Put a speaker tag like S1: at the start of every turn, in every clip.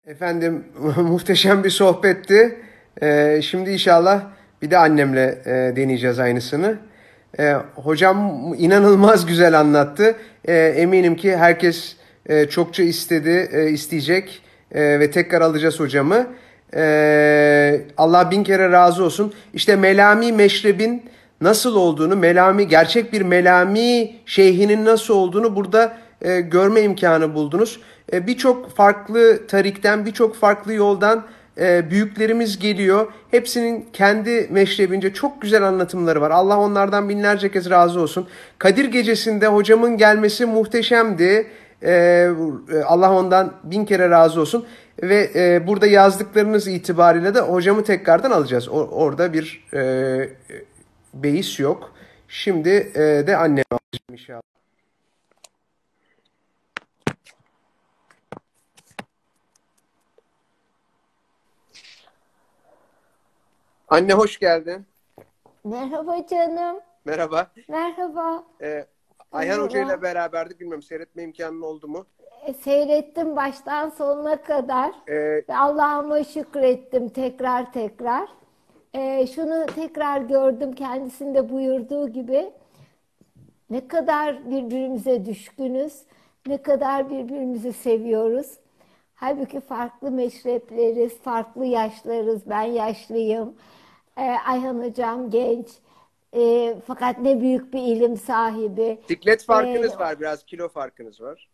S1: Efendim muhteşem bir sohbetti. Şimdi inşallah bir de annemle deneyeceğiz aynısını. Hocam inanılmaz güzel anlattı. Eminim ki herkes çokça isteyecek ve tekrar alacağız hocamı. Allah bin kere razı olsun. İşte Melami Meşreb'in nasıl olduğunu, gerçek bir Melami şeyhinin nasıl olduğunu burada görme imkanı buldunuz. Birçok farklı tarikten, birçok farklı yoldan büyüklerimiz geliyor. Hepsinin kendi meşrebince çok güzel anlatımları var. Allah onlardan binlerce kez razı olsun. Kadir Gecesi'nde hocamın gelmesi muhteşemdi. Allah ondan bin kere razı olsun. Ve burada yazdıklarınız itibariyle de hocamı tekrardan alacağız. Orada bir beis yok. Şimdi de annemi alacağım inşallah. Anne hoş geldin.
S2: Merhaba canım.
S1: Merhaba.
S2: Merhaba.
S1: Ayhan Hoca ile
S2: Merhaba.
S1: beraberdik. Bilmiyorum seyretme imkanın oldu mu?
S2: Seyrettim baştan sonuna kadar
S1: E,
S2: ve Allah'ıma şükrettim tekrar tekrar. Şunu tekrar gördüm kendisinde buyurduğu gibi ne kadar birbirimize düşkünüz, ne kadar birbirimizi seviyoruz. Halbuki farklı meşrepleriz, farklı yaşlarız. Ben yaşlıyım. Ayhan hocam genç. Fakat ne büyük bir ilim sahibi.
S1: Siklet
S2: Ee,
S1: farkınız var biraz. Kilo farkınız var.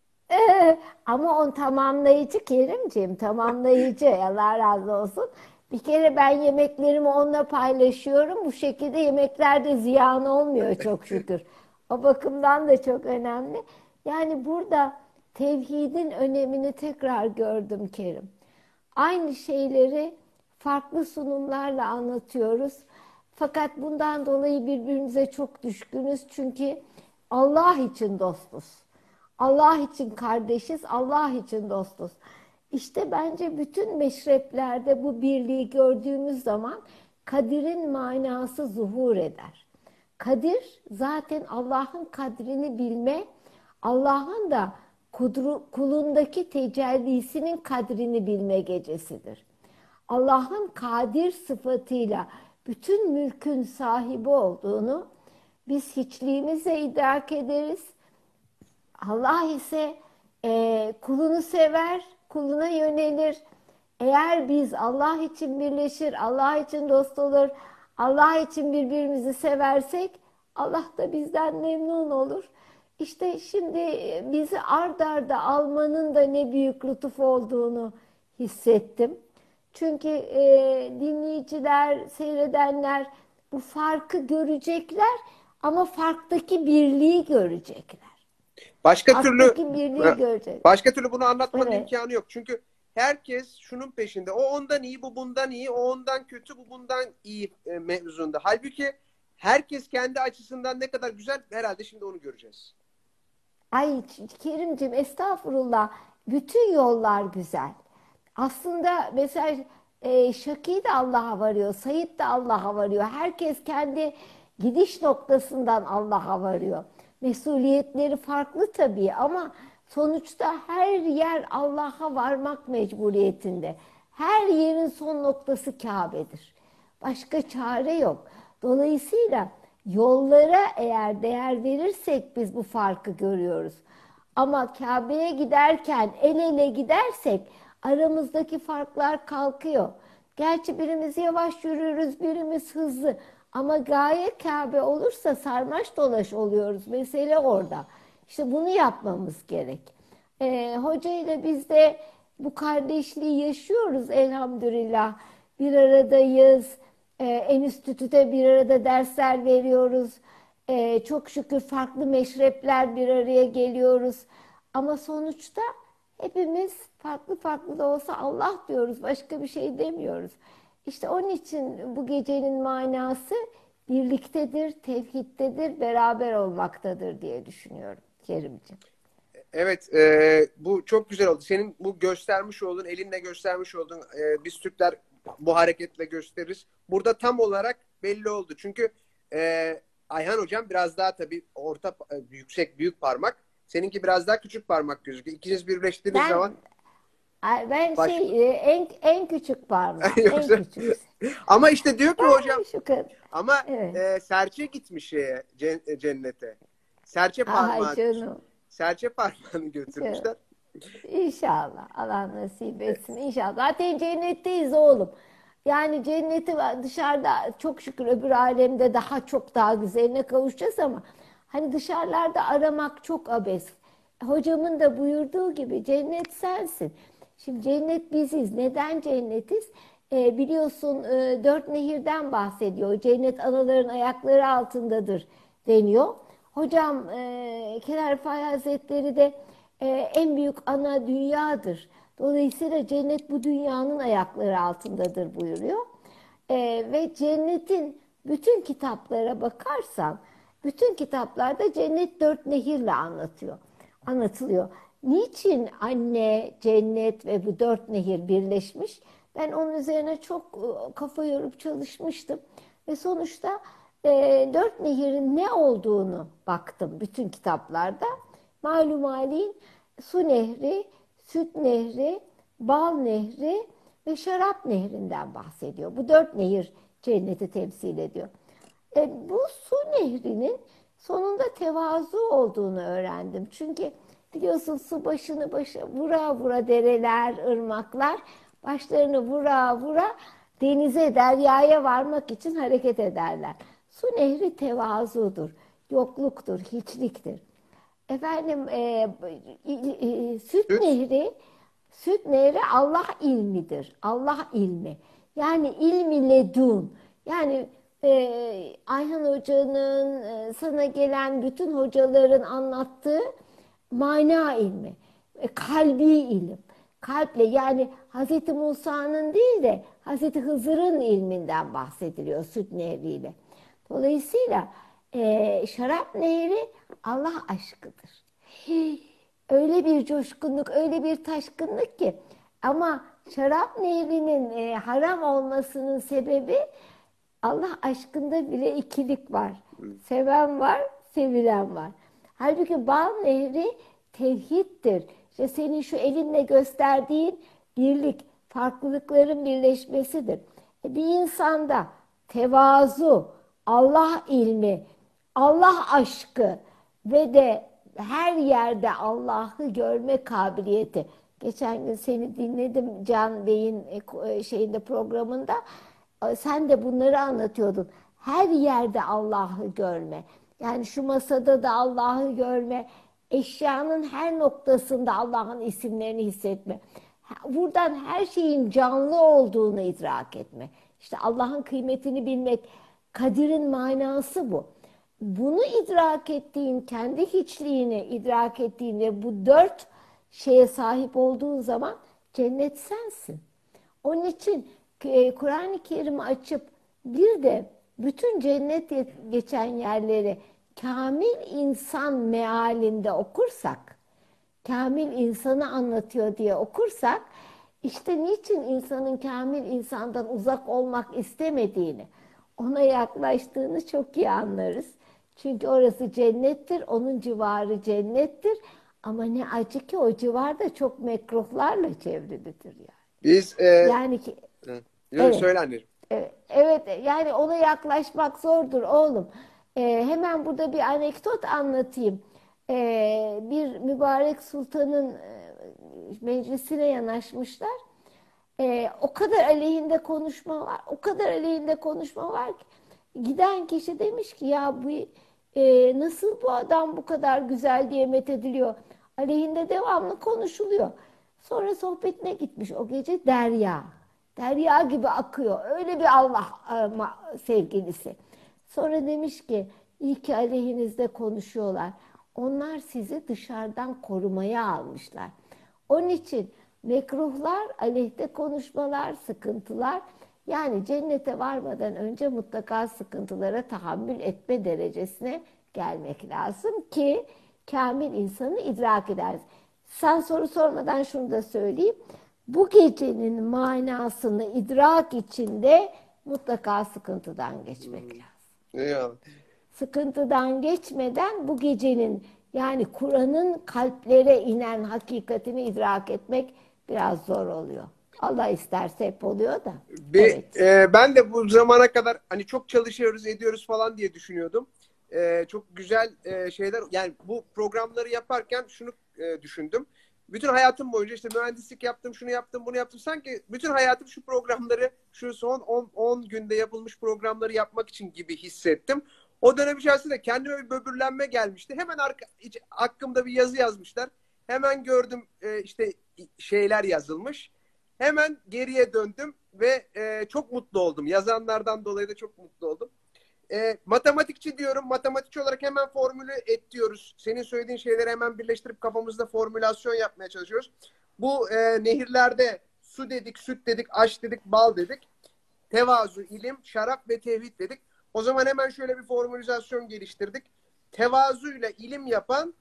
S2: Ama on tamamlayıcı Kerimciğim, tamamlayıcı. Allah razı olsun. Bir kere ben yemeklerimi onunla paylaşıyorum. Bu şekilde yemekler de ziyan olmuyor çok şükür. O bakımdan da çok önemli. Yani burada tevhidin önemini tekrar gördüm Kerim. Aynı şeyleri farklı sunumlarla anlatıyoruz. Fakat bundan dolayı birbirimize çok düşkünüz. Çünkü Allah için dostuz. Allah için kardeşiz, Allah için dostuz. İşte bence bütün meşreplerde bu birliği gördüğümüz zaman Kadir'in manası zuhur eder. Kadir zaten Allah'ın kadrini bilme, Allah'ın da kulundaki tecellisinin kadrini bilme gecesidir. Allah'ın kadir sıfatıyla bütün mülkün sahibi olduğunu biz hiçliğimizle idrak ederiz. Allah ise kulunu sever, kuluna yönelir. Eğer biz Allah için birleşir, Allah için dost olur, Allah için birbirimizi seversek Allah da bizden memnun olur. İşte şimdi bizi ard arda almanın da ne büyük lütuf olduğunu hissettim. Çünkü dinleyiciler, seyredenler bu farkı görecekler ama farktaki birliği görecekler.
S1: Başka türlü
S2: Farktaki birliği görecek.
S1: başka türlü bunu anlatmanın
S2: Evet.
S1: imkanı yok. Çünkü herkes şunun peşinde. O ondan iyi, bu bundan iyi. O ondan kötü, bu bundan iyi mevzunda. Halbuki herkes kendi açısından ne kadar güzel herhalde şimdi onu göreceğiz.
S2: Ay Kerimciğim estağfurullah. Bütün yollar güzel. Aslında mesela Şaki de Allah'a varıyor. Sayit de Allah'a varıyor. Herkes kendi gidiş noktasından Allah'a varıyor. Mesuliyetleri farklı tabii ama sonuçta her yer Allah'a varmak mecburiyetinde. Her yerin son noktası Kabe'dir. Başka çare yok. Dolayısıyla yollara eğer değer verirsek biz bu farkı görüyoruz. Ama Kabe'ye giderken el ele gidersek aramızdaki farklar kalkıyor. Gerçi birimiz yavaş yürürüz, birimiz hızlı. Ama gaye Kabe olursa sarmaş dolaş oluyoruz. Mesele orada. İşte bunu yapmamız gerek. Hoca ile biz de bu kardeşliği yaşıyoruz elhamdülillah. Bir aradayız. Enstitüde bir arada dersler veriyoruz. Çok şükür farklı meşrepler bir araya geliyoruz. Ama sonuçta hepimiz farklı farklı da olsa Allah diyoruz. Başka bir şey demiyoruz. İşte onun için bu gecenin manası birliktedir, tevhiddedir, beraber olmaktadır diye düşünüyorum Kerimciğim.
S1: Evet, bu çok güzel oldu. Senin bu göstermiş olduğun, elinle göstermiş olduğun, biz Türkler bu hareketle gösteririz. Burada tam olarak belli oldu. Çünkü Ayhan hocam biraz daha tabii orta, yüksek, büyük parmak. Seninki biraz daha küçük parmak gözüküyor. İkiniz birleştiğiniz
S2: Ben
S1: zaman
S2: Ay, ben
S1: Baş...
S2: en küçük parmağım, en
S1: Yoksa
S2: küçük.
S1: ama işte diyor ki hocam,
S2: Ay, şu kadar.
S1: ama
S2: Evet.
S1: serçe gitmiş cennete. Serçe
S2: Ay
S1: parmağı
S2: canım.
S1: serçe parmağını
S2: Canım.
S1: götürmüşler.
S2: İnşallah. Allah nasip etsin. İnşallah. Zaten cennetteyiz oğlum. Yani cenneti dışarıda çok şükür öbür alemde daha çok daha güzeline kavuşacağız ama hani dışarılarda aramak çok abes. Hocamın da buyurduğu gibi cennet sensin. Şimdi cennet biziz. Neden cennetiz? Biliyorsun dört nehirden bahsediyor. Cennet anaların ayakları altındadır deniyor. Hocam Kenar Rifai Hazretleri de en büyük ana dünyadır. Dolayısıyla cennet bu dünyanın ayakları altındadır buyuruyor. Ve cennetin bütün kitaplara bakarsan, bütün kitaplarda cennet dört nehirle anlatılıyor. Niçin anne, cennet ve bu dört nehir birleşmiş? Ben onun üzerine çok kafa yorup çalışmıştım. Ve sonuçta dört nehirin ne olduğunu baktım bütün kitaplarda. Malum halin su nehri, süt nehri, bal nehri ve şarap nehrinden bahsediyor. Bu dört nehir cenneti temsil ediyor. Bu su nehrinin sonunda tevazu olduğunu öğrendim. Çünkü biliyorsun su başını vura vura dereler, ırmaklar başlarını vura vura denize, deryaya varmak için hareket ederler. Su nehri tevazudur, yokluktur, hiçliktir. Efendim süt
S1: Süt.
S2: nehri, süt nehri Allah ilmidir. Allah ilmi. Yani ilmi ledun. Yani Ayhan Hoca'nın sana gelen bütün hocaların anlattığı mana ilmi. Kalbi ilim. Kalple yani Hazreti Musa'nın değil de Hazreti Hızır'ın ilminden bahsediliyor süt nehriyle. Dolayısıyla şarap nehri Allah aşkıdır. Öyle bir coşkunluk, öyle bir taşkınlık ki. Ama şarap nehrinin haram olmasının sebebi Allah aşkında bile ikilik var. Seven var, sevilen var. Halbuki bal nehri tevhiddir. İşte senin şu elinle gösterdiğin birlik, farklılıkların birleşmesidir. Bir insanda tevazu, Allah ilmi, Allah aşkı ve de her yerde Allah'ı görme kabiliyeti. Geçen gün seni dinledim Can Bey'in şeyinde programında. Sen de bunları anlatıyordun. Her yerde Allah'ı görme. Yani şu masada da Allah'ı görme. Eşyanın her noktasında Allah'ın isimlerini hissetme. Buradan her şeyin canlı olduğunu idrak etme. İşte Allah'ın kıymetini bilmek, kadirin manası bu. Bunu idrak ettiğin, kendi hiçliğini idrak ettiğin ve bu dört şeye sahip olduğun zaman cennet sensin. Onun için Kur'an-ı Kerim'i açıp bir de bütün cennet geçen yerleri kamil insan mealinde okursak, kamil insanı anlatıyor diye okursak, işte niçin insanın kamil insandan uzak olmak istemediğini, ona yaklaştığını çok iyi anlarız. Çünkü orası cennettir, onun civarı cennettir. Ama ne acı ki o civarda çok mekruhlarla çevrilidir yani.
S1: Biz
S2: Yani ki evet.
S1: söyle anneciğim.
S2: Evet, yani ona yaklaşmak zordur oğlum. Hemen burada bir anekdot anlatayım. Bir mübarek sultanın meclisine yanaşmışlar. O kadar aleyhinde konuşma var, o kadar aleyhinde konuşma var ki giden kişi demiş ki ya bu nasıl bu adam bu kadar güzel diye methediliyor. Aleyhinde devamlı konuşuluyor. Sonra sohbetine gitmiş o gece Derya. Derya gibi akıyor. Öyle bir Allah sevgilisi. Sonra demiş ki iyi ki aleyhinizde konuşuyorlar. Onlar sizi dışarıdan korumaya almışlar. Onun için mekruhlar, aleyhte konuşmalar, sıkıntılar yani cennete varmadan önce mutlaka sıkıntılara tahammül etme derecesine gelmek lazım ki kamil insanı idrak eder. Sen soru sormadan şunu da söyleyeyim. Bu gecenin manasını idrak içinde mutlaka sıkıntıdan geçmek lazım.
S1: Eyvallah.
S2: Sıkıntıdan geçmeden bu gecenin yani Kur'an'ın kalplere inen hakikatini idrak etmek Biraz zor oluyor. Allah isterse hep oluyor da. Evet.
S1: Ben de bu zamana kadar hani çok çalışıyoruz, ediyoruz falan diye düşünüyordum. Çok güzel şeyler, yani bu programları yaparken şunu düşündüm. Bütün hayatım boyunca işte mühendislik yaptım, şunu yaptım, bunu yaptım. Sanki bütün hayatım şu programları, şu son 10 günde yapılmış programları yapmak için gibi hissettim. O dönem içerisinde kendime bir böbürlenme gelmişti. Hemen hakkımda bir yazı yazmışlar. Hemen gördüm işte şeyler yazılmış. Hemen geriye döndüm ve çok mutlu oldum. Yazanlardan dolayı da çok mutlu oldum. Matematikçi diyorum. Matematikçi olarak hemen formülü et diyoruz. Senin söylediğin şeyleri hemen birleştirip kafamızda formülasyon yapmaya çalışıyoruz. Bu nehirlerde su dedik, süt dedik, aş dedik, bal dedik. Tevazu, ilim, şarap ve tevhid dedik. O zaman hemen şöyle bir formülizasyon geliştirdik. Tevazuyla ilim yapan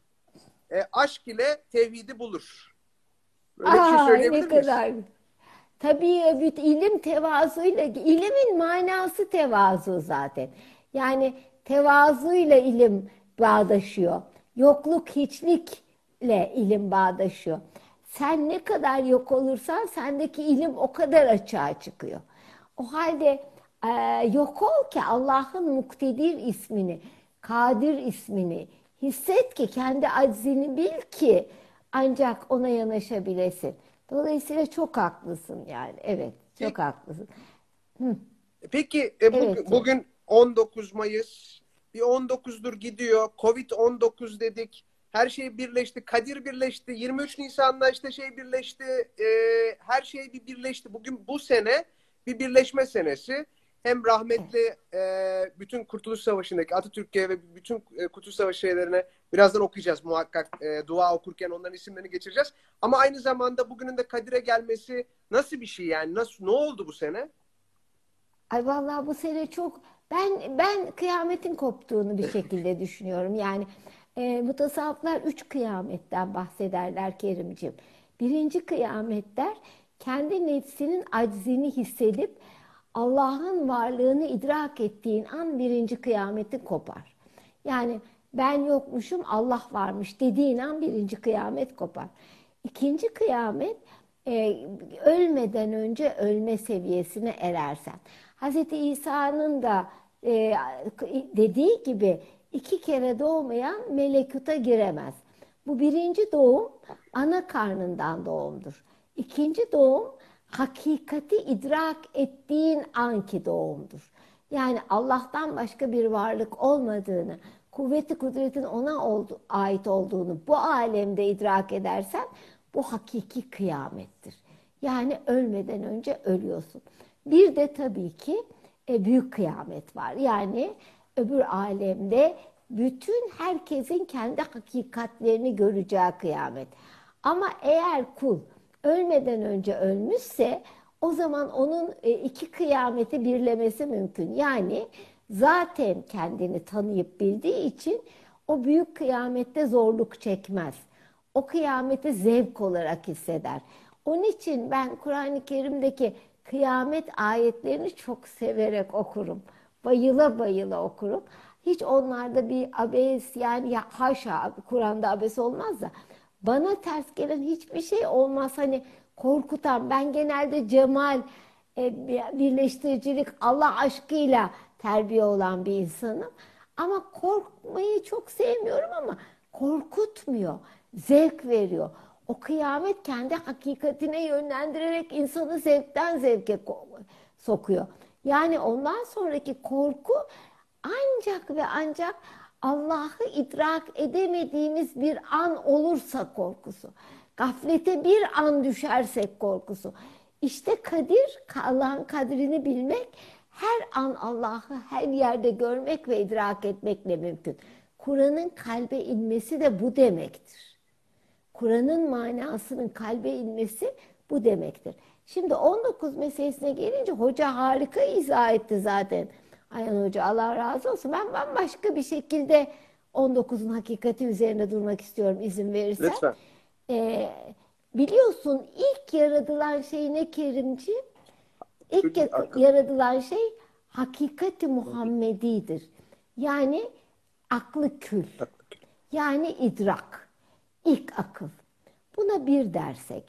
S1: aşk ile tevhidi bulur. Böyle bir şey
S2: Aa, ne
S1: söyleyebilir miyiz?
S2: kadar. Tabii ilim tevazuyla, ilimin manası tevazu zaten. Yani tevazuyla ilim bağdaşıyor. Yokluk, hiçlikle ilim bağdaşıyor. Sen ne kadar yok olursan sendeki ilim o kadar açığa çıkıyor. O halde e, yok ol ki Allah'ın Muktedir ismini, Kadir ismini hisset ki kendi aczini bil ki ancak ona yanaşabilesin. Dolayısıyla çok haklısın yani. Evet, çok
S1: Peki,
S2: haklısın. Hı,
S1: peki
S2: evet canım.
S1: bugün 19 Mayıs. Bir 19'dur gidiyor. Covid-19 dedik. Her şey birleşti. Kadir birleşti. 23 Nisan'da işte şey birleşti. Her şey bir birleşti. Bugün bu sene bir birleşme senesi. Hem
S2: Evet.
S1: rahmetli bütün Kurtuluş Savaşı'ndaki Atatürk'e ve bütün Kurtuluş Savaşı şeylerine birazdan okuyacağız muhakkak. Dua okurken onların isimlerini geçireceğiz. Ama aynı zamanda bugünün de Kadir'e gelmesi nasıl bir şey yani? Nasıl, ne oldu bu sene?
S2: Ay vallahi bu sene çok ben kıyametin koptuğunu bir şekilde düşünüyorum. Yani mutasavvıflar üç kıyametten bahsederler Kerimciğim. Birinci kıyamet der kendi nefsinin aczini hissedip Allah'ın varlığını idrak ettiğin an birinci kıyametin kopar. Yani ben yokmuşum Allah varmış dediğin an birinci kıyamet kopar. İkinci kıyamet e, ölmeden önce ölme seviyesine erersen. Hz. İsa'nın da dediği gibi iki kere doğmayan melekuta giremez. Bu birinci doğum ana karnından doğumdur. İkinci doğum hakikati idrak ettiğin anki doğumdur. Yani Allah'tan başka bir varlık olmadığını, kuvveti kudretin ona ait olduğunu bu alemde idrak edersen bu hakiki kıyamettir. Yani ölmeden önce ölüyorsun. Bir de tabii ki büyük kıyamet var. Yani öbür alemde bütün herkesin kendi hakikatlerini göreceği kıyamet. Ama eğer kul ölmeden önce ölmüşse o zaman onun iki kıyameti birlemesi mümkün. Yani zaten kendini tanıyıp bildiği için o büyük kıyamette zorluk çekmez. O kıyameti zevk olarak hisseder. Onun için ben Kur'an-ı Kerim'deki kıyamet ayetlerini çok severek okurum. Bayıla bayıla okurum. Hiç onlarda bir abes yani ya haşa Kur'an'da abes olmaz da bana ters gelen hiçbir şey olmaz. Hani korkutan ben genelde cemal, birleştiricilik, Allah aşkıyla terbiye olan bir insanım. Ama korkmayı çok sevmiyorum ama korkutmuyor, zevk veriyor. O kıyamet kendi hakikatine yönlendirerek insanı zevkten zevke sokuyor. Yani ondan sonraki korku ancak ve ancak Allah'ı idrak edemediğimiz bir an olursa korkusu. Gaflete bir an düşersek korkusu. İşte kadir, Allah'ın kadrini bilmek, her an Allah'ı her yerde görmek ve idrak etmekle mümkün. Kur'an'ın kalbe inmesi de bu demektir. Kur'an'ın manasının kalbe inmesi bu demektir. Şimdi 19 meselesine gelince hoca harika izah etti zaten. Ayhan Hoca Allah razı olsun. Ben bambaşka bir şekilde 19'un hakikati üzerine durmak istiyorum izin verirsen.
S1: Lütfen.
S2: Ee, biliyorsun ilk yaratılan şey ne Kerimci? İlk
S1: Akıl.
S2: yaratılan şey hakikati Muhammedidir. Yani aklı kül. Yani idrak. İlk akıl. Buna bir dersek.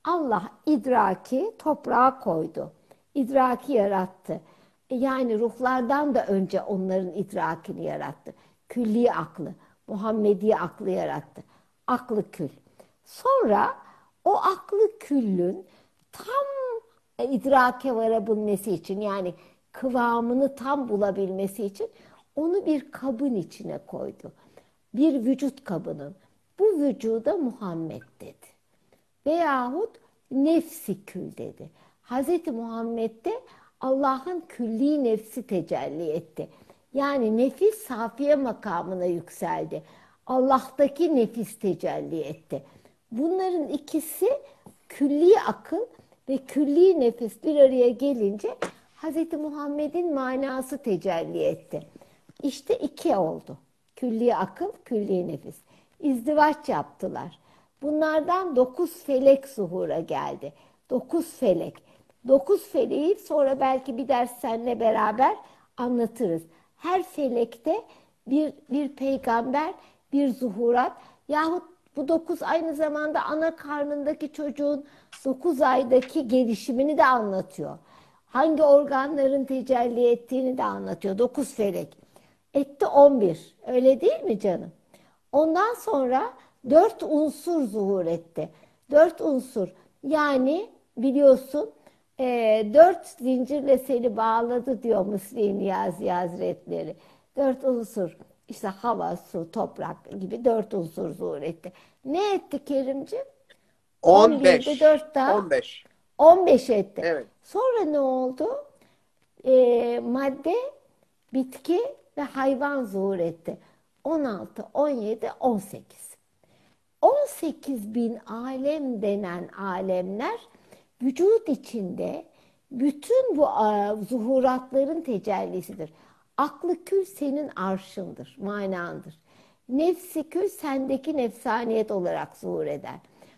S2: Allah idraki toprağa koydu. İdraki yarattı. Yani ruhlardan da önce onların idrakini yarattı. Külli aklı, Muhammedi aklı yarattı. Aklı kül. Sonra o aklı küllün tam idrake varabilmesi için, yani kıvamını tam bulabilmesi için onu bir kabın içine koydu. Bir vücut kabının. Bu vücuda Muhammed dedi. Veyahut nefsi kül dedi. Hz. Muhammed'de Allah'ın külli nefsi tecelli etti. Yani nefis safiye makamına yükseldi. Allah'taki nefis tecelli etti. Bunların ikisi, külli akıl ve külli nefis, bir araya gelince Hz. Muhammed'in manası tecelli etti. İşte iki oldu. Külli akıl, külli nefis. İzdivaç yaptılar. Bunlardan 9 felek zuhura geldi. 9 felek. 9 feleği sonra belki bir ders seninle beraber anlatırız. Her felekte bir peygamber, bir zuhurat, yahut bu 9 aynı zamanda ana karnındaki çocuğun 9 aydaki gelişimini de anlatıyor. Hangi organların tecelli ettiğini de anlatıyor. 9 felek. Etti 11. Öyle değil mi canım? Ondan sonra 4 unsur zuhur etti. 4 unsur. Yani biliyorsun 4 zincirle seni bağladı diyor Müslim Niyazi Hazretleri. 4 unsur. İşte hava, su, toprak gibi 4 unsur zuhur etti. Ne etti Kerimciğim? 11'de
S1: 15.
S2: 4 daha
S1: 15.
S2: 15 etti.
S1: Evet.
S2: Sonra ne oldu? Madde, bitki ve hayvan zuhur etti. 16, 17, 18. 18 bin alem denen alemler vücut içinde bütün bu zuhuratların tecellisidir. Aklı kül senin arşındır, manandır. Nefsi kül sendeki nefsaniyet olarak zuhur eder.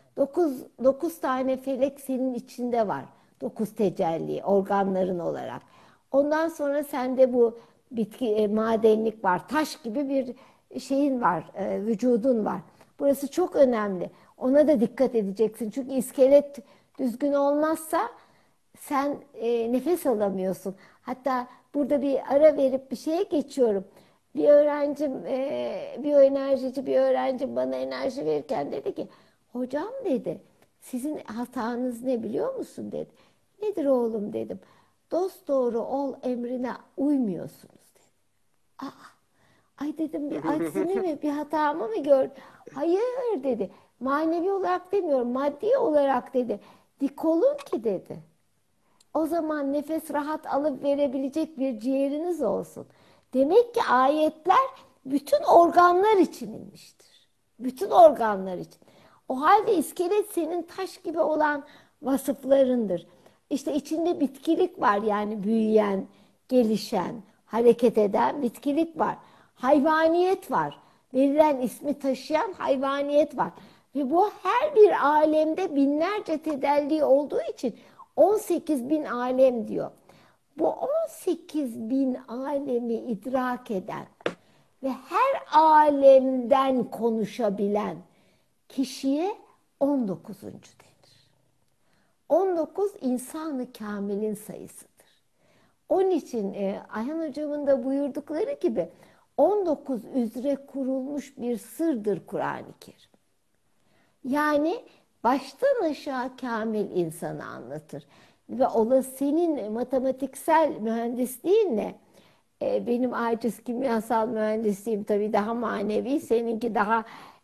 S2: 9 tane felek senin içinde var. 9 tecelli, organların olarak. Ondan sonra sende bu bitki, madenlik var. Taş gibi bir şeyin var, vücudun var. Burası çok önemli. Ona da dikkat edeceksin. Çünkü iskelet düzgün olmazsa sen nefes alamıyorsun. Hatta burada bir ara verip bir şeye geçiyorum. Bir öğrencim, biyoenerjici bir öğrencim bana enerji verirken dedi ki, hocam dedi, sizin hatanız ne biliyor musun dedi. Nedir oğlum dedim. Dosdoğru ol emrine uymuyorsunuz dedi. Aa, ay dedim, bir aksini mi, bir hatamı mı gördün? Hayır dedi. Manevi olarak demiyorum, maddi olarak dedi. Dik olun ki dedi. O zaman nefes rahat alıp verebilecek bir ciğeriniz olsun. Demek ki ayetler bütün organlar için inmiştir. Bütün organlar için. O halde iskelet senin taş gibi olan vasıflarındır. İşte içinde bitkilik var, yani büyüyen, gelişen, hareket eden bitkilik var. Hayvaniyet var. Verilen ismi taşıyan hayvaniyet var. Ve bu her bir alemde binlerce tedelli olduğu için 18 bin alem diyor. Bu 18 bin alemi idrak eden ve her alemden konuşabilen kişiye 19. denir. 19 insanı kamilin sayısıdır. Onun için Ayhan hocamın da buyurdukları gibi 19 üzere kurulmuş bir sırdır Kur'an-ı Kerim. Yani baştan aşağı kamil insanı anlatır. Ve senin matematiksel mühendisliğinle benim aciz kimyasal mühendisliğim tabii daha manevi, seninki daha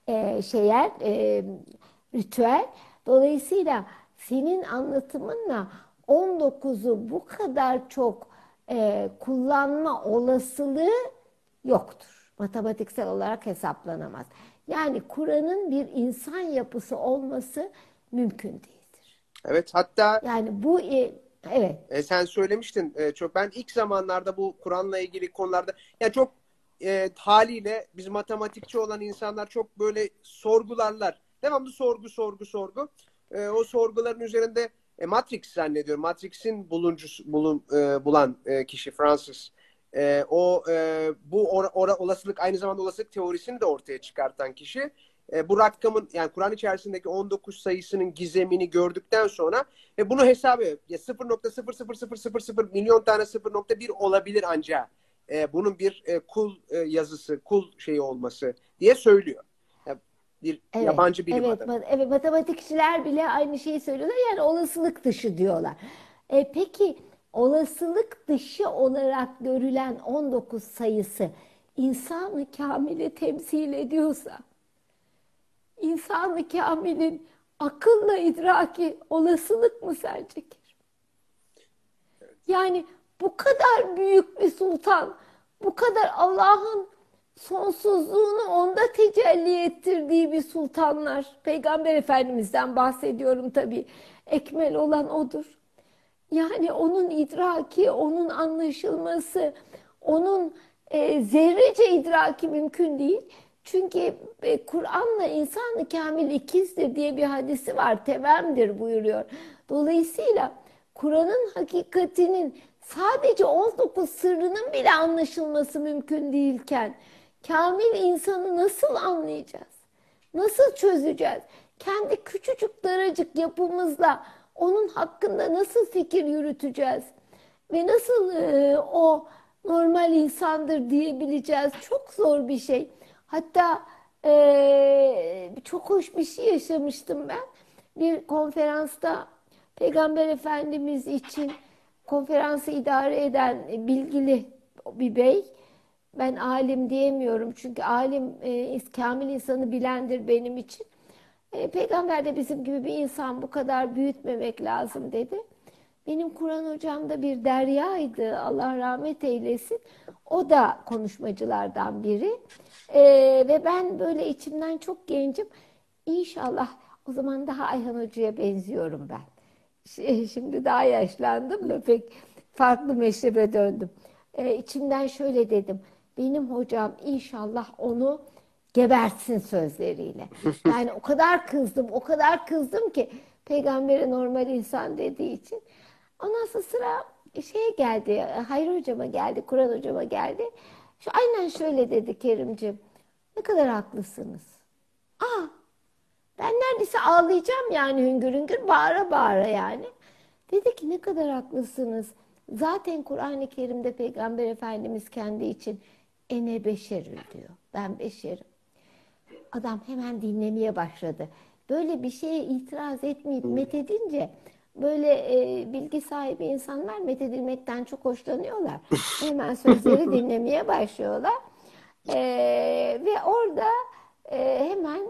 S2: ritüel. Dolayısıyla senin anlatımınla 19'u bu kadar çok kullanma olasılığı yoktur. Matematiksel olarak hesaplanamaz. Yani Kur'an'ın bir insan yapısı olması mümkün değildir.
S1: Evet, hatta
S2: Yani bu evet.
S1: sen söylemiştin, çok ben ilk zamanlarda bu Kur'an'la ilgili konularda ya çok haliyle biz matematikçi olan insanlar çok böyle sorgularlar. Devamlı sorgu sorgu sorgu. O sorguların üzerinde Matrix zannediyorum. Matrix'in bulan kişi Francis. Bu olasılık, aynı zamanda olasılık teorisini de ortaya çıkartan kişi. bu rakamın, yani Kur'an içerisindeki 19 sayısının gizemini gördükten sonra bunu hesap ediyor. 0.00000 milyon tane 0.1 olabilir ancak bunun bir kul yazısı, kul şeyi olması diye söylüyor. Yani bir
S2: Evet,
S1: yabancı bilim
S2: evet,
S1: adamı.
S2: evet, matematikçiler bile aynı şeyi söylüyorlar. Yani olasılık dışı diyorlar. Peki olasılık dışı olarak görülen 19 sayısı insan-ı kamili temsil ediyorsa, insan-ı kamilin akılla idraki olasılık mı sence? Yani bu kadar büyük bir sultan, bu kadar Allah'ın sonsuzluğunu onda tecelli ettirdiği bir sultanlar, Peygamber Efendimiz'den bahsediyorum tabii, ekmel olan odur. Yani onun idraki, onun anlaşılması, onun zerrece idraki mümkün değil. Çünkü Kur'an'la insan-ı kamil ikizdir diye bir hadisi var. Tevemdir buyuruyor. Dolayısıyla Kur'an'ın hakikatinin sadece 19 sırrının bile anlaşılması mümkün değilken kamil insanı nasıl anlayacağız? Nasıl çözeceğiz? Kendi küçücük daracık yapımızla onun hakkında nasıl fikir yürüteceğiz? Ve nasıl o normal insandır diyebileceğiz? Çok zor bir şey. Hatta çok hoş bir şey yaşamıştım ben. Bir konferansta Peygamber Efendimiz için konferansı idare eden bilgili bir bey. Ben alim diyemiyorum çünkü alim kamil insanı bilendir benim için. Peygamber de bizim gibi bir insan, bu kadar büyütmemek lazım dedi. Benim Kur'an hocam da bir deryaydı, Allah rahmet eylesin. O da konuşmacılardan biri. Ve ben böyle içimden çok gencim. İnşallah o zaman daha Ayhan Hoca'ya benziyorum ben. Şimdi daha yaşlandım da pek farklı meşrebe döndüm. İçimden şöyle dedim. Benim hocam inşallah onu gebertsin sözleriyle. Yani o kadar kızdım, o kadar kızdım ki peygambere normal insan dediği için. Ondan sonra sıra şeye geldi, Hayri hocama geldi, Kur'an hocama geldi. Aynen şöyle dedi Kerimciğim. Ne kadar haklısınız. Aa, ben neredeyse ağlayacağım yani hüngür hüngür bağıra bağıra yani. Dedi ki ne kadar haklısınız. Zaten Kur'an-ı Kerim'de Peygamber Efendimiz kendi için ene beşerül diyor. Ben beşerim. Adam hemen dinlemeye başladı. Böyle bir şeye itiraz etmeyip methedince böyle bilgi sahibi insanlar methedilmekten çok hoşlanıyorlar. Hemen sözleri dinlemeye başlıyorlar. E, Ve orada hemen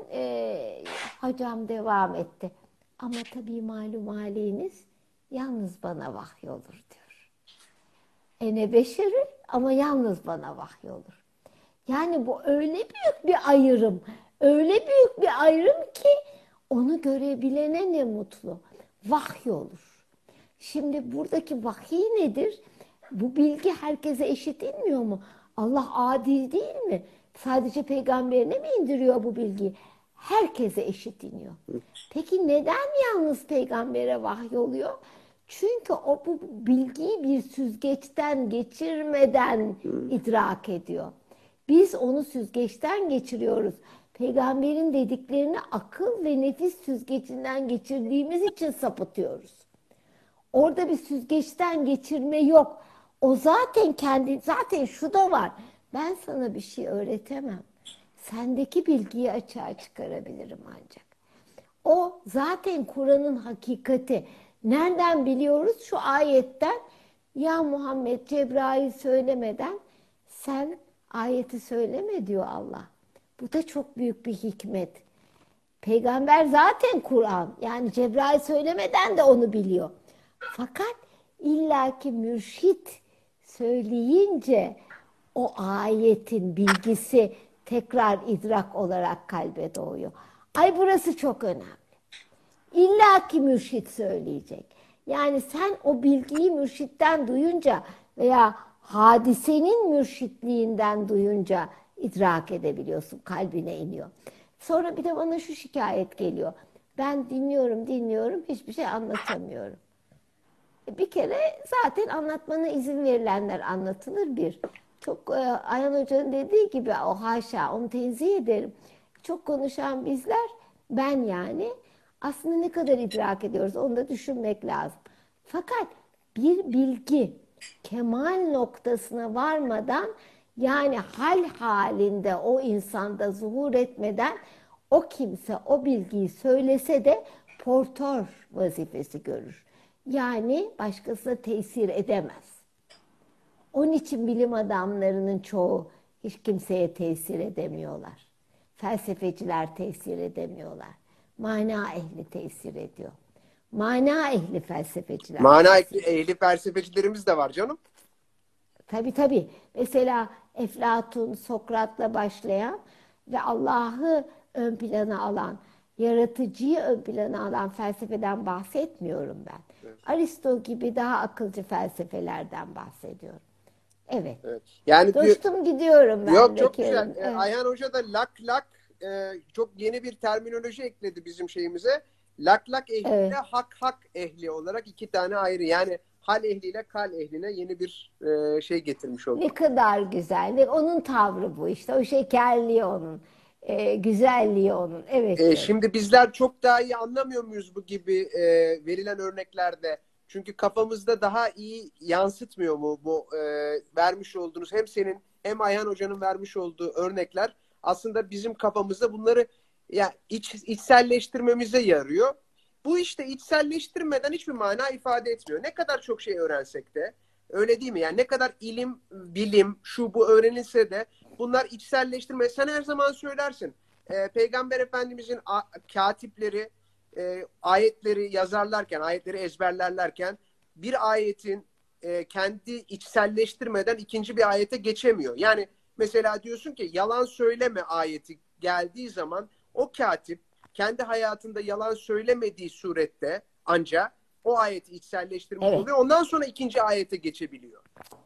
S2: hocam devam etti. Ama tabii malum haliniz yalnız bana vahiy olur diyor. Ene beşeri ama yalnız bana vahiy olur. Yani bu öyle büyük bir ayrım, öyle büyük bir ayrım ki onu görebilene ne mutlu. Vahiy olur. Şimdi buradaki vahiy nedir? Bu bilgi herkese eşit inmiyor mu? Allah adil değil mi? Sadece peygamberine mi indiriyor bu bilgiyi? Herkese eşit iniyor. Peki neden yalnız peygambere vahiy oluyor? Çünkü o bu bilgiyi bir süzgeçten geçirmeden idrak ediyor. Biz onu süzgeçten geçiriyoruz. Peygamberin dediklerini akıl ve nefis süzgecinden geçirdiğimiz için sapıtıyoruz. Orada bir süzgeçten geçirme yok. O zaten zaten şu da var. Ben sana bir şey öğretemem. Sendeki bilgiyi açığa çıkarabilirim ancak. O zaten Kur'an'ın hakikati. Nereden biliyoruz? Şu ayetten ya Muhammed Cebrail söylemeden sen ayeti söyleme diyor Allah. Bu da çok büyük bir hikmet. Peygamber zaten Kur'an. Yani Cebrail söylemeden de onu biliyor. Fakat illaki mürşit söyleyince o ayetin bilgisi tekrar idrak olarak kalbe doğuyor. Ay burası çok önemli. İlla ki mürşit söyleyecek. Yani sen o bilgiyi mürşitten duyunca veya hadisenin mürşitliğinden duyunca idrak edebiliyorsun, kalbine iniyor. Sonra bir de bana şu şikayet geliyor. Ben dinliyorum, hiçbir şey anlatamıyorum. Bir kere zaten anlatmana izin verilenler anlatılır bir. Çok Ayhan Hoca'nın dediği gibi o haşa, onu tenzih ederim. Çok konuşan bizler, ben yani, aslında ne kadar idrak ediyoruz onu da düşünmek lazım. Fakat bir bilgi kemal noktasına varmadan, yani hal halinde o insanda zuhur etmeden, o kimse o bilgiyi söylese de portör vazifesi görür. Yani başkasına tesir edemez. Onun için bilim adamlarının çoğu hiç kimseye tesir edemiyorlar. Felsefeciler tesir edemiyorlar. Mana ehli tesir ediyor. Mana ehli felsefeciler
S1: Mana
S2: tesir
S1: ehli,
S2: ediyor.
S1: ehli felsefecilerimiz de var canım.
S2: Tabii tabii. Mesela Eflatun, Sokrat'la başlayan ve Allah'ı ön plana alan, yaratıcıyı ön plana alan felsefeden bahsetmiyorum ben.
S1: Evet.
S2: Aristo gibi daha akılcı felsefelerden bahsediyorum. Evet.
S1: Evet. Yani diyor,
S2: Dostum, gidiyorum ben
S1: yok
S2: de
S1: çok güzel.
S2: Kerim. Evet.
S1: Ayhan Hoca da lak lak çok yeni bir terminoloji ekledi bizim şeyimize. Lak lak ehliyle
S2: Evet.
S1: hak hak ehli olarak iki tane ayrı. Yani hal ehliyle kal ehline yeni bir şey getirmiş
S2: Ne
S1: olduk.
S2: kadar güzel. Onun tavrı bu işte. O şekerliği onun. Güzelliği onun. Evet canım.
S1: Şimdi bizler çok daha iyi anlamıyor muyuz bu gibi verilen örneklerde? Çünkü kafamızda daha iyi yansıtmıyor mu bu vermiş olduğunuz, hem senin hem Ayhan Hoca'nın vermiş olduğu örnekler aslında bizim kafamızda bunları ya içselleştirmemize yarıyor. Bu işte içselleştirmeden hiçbir mana ifade etmiyor. Ne kadar çok şey öğrensek de öyle değil mi? Yani ne kadar ilim, bilim, şu bu öğrenilse de bunlar içselleştirme. Sen her zaman söylersin. Peygamber Efendimizin katipleri ayetleri yazarlarken, ayetleri ezberlerlerken bir ayetin kendi içselleştirmeden ikinci bir ayete geçemiyor. Yani mesela diyorsun ki yalan söyleme ayeti geldiği zaman o katip kendi hayatında yalan söylemediği surette ancak o ayeti içselleştirmiş
S2: Evet.
S1: oluyor. Ondan sonra ikinci ayete geçebiliyor.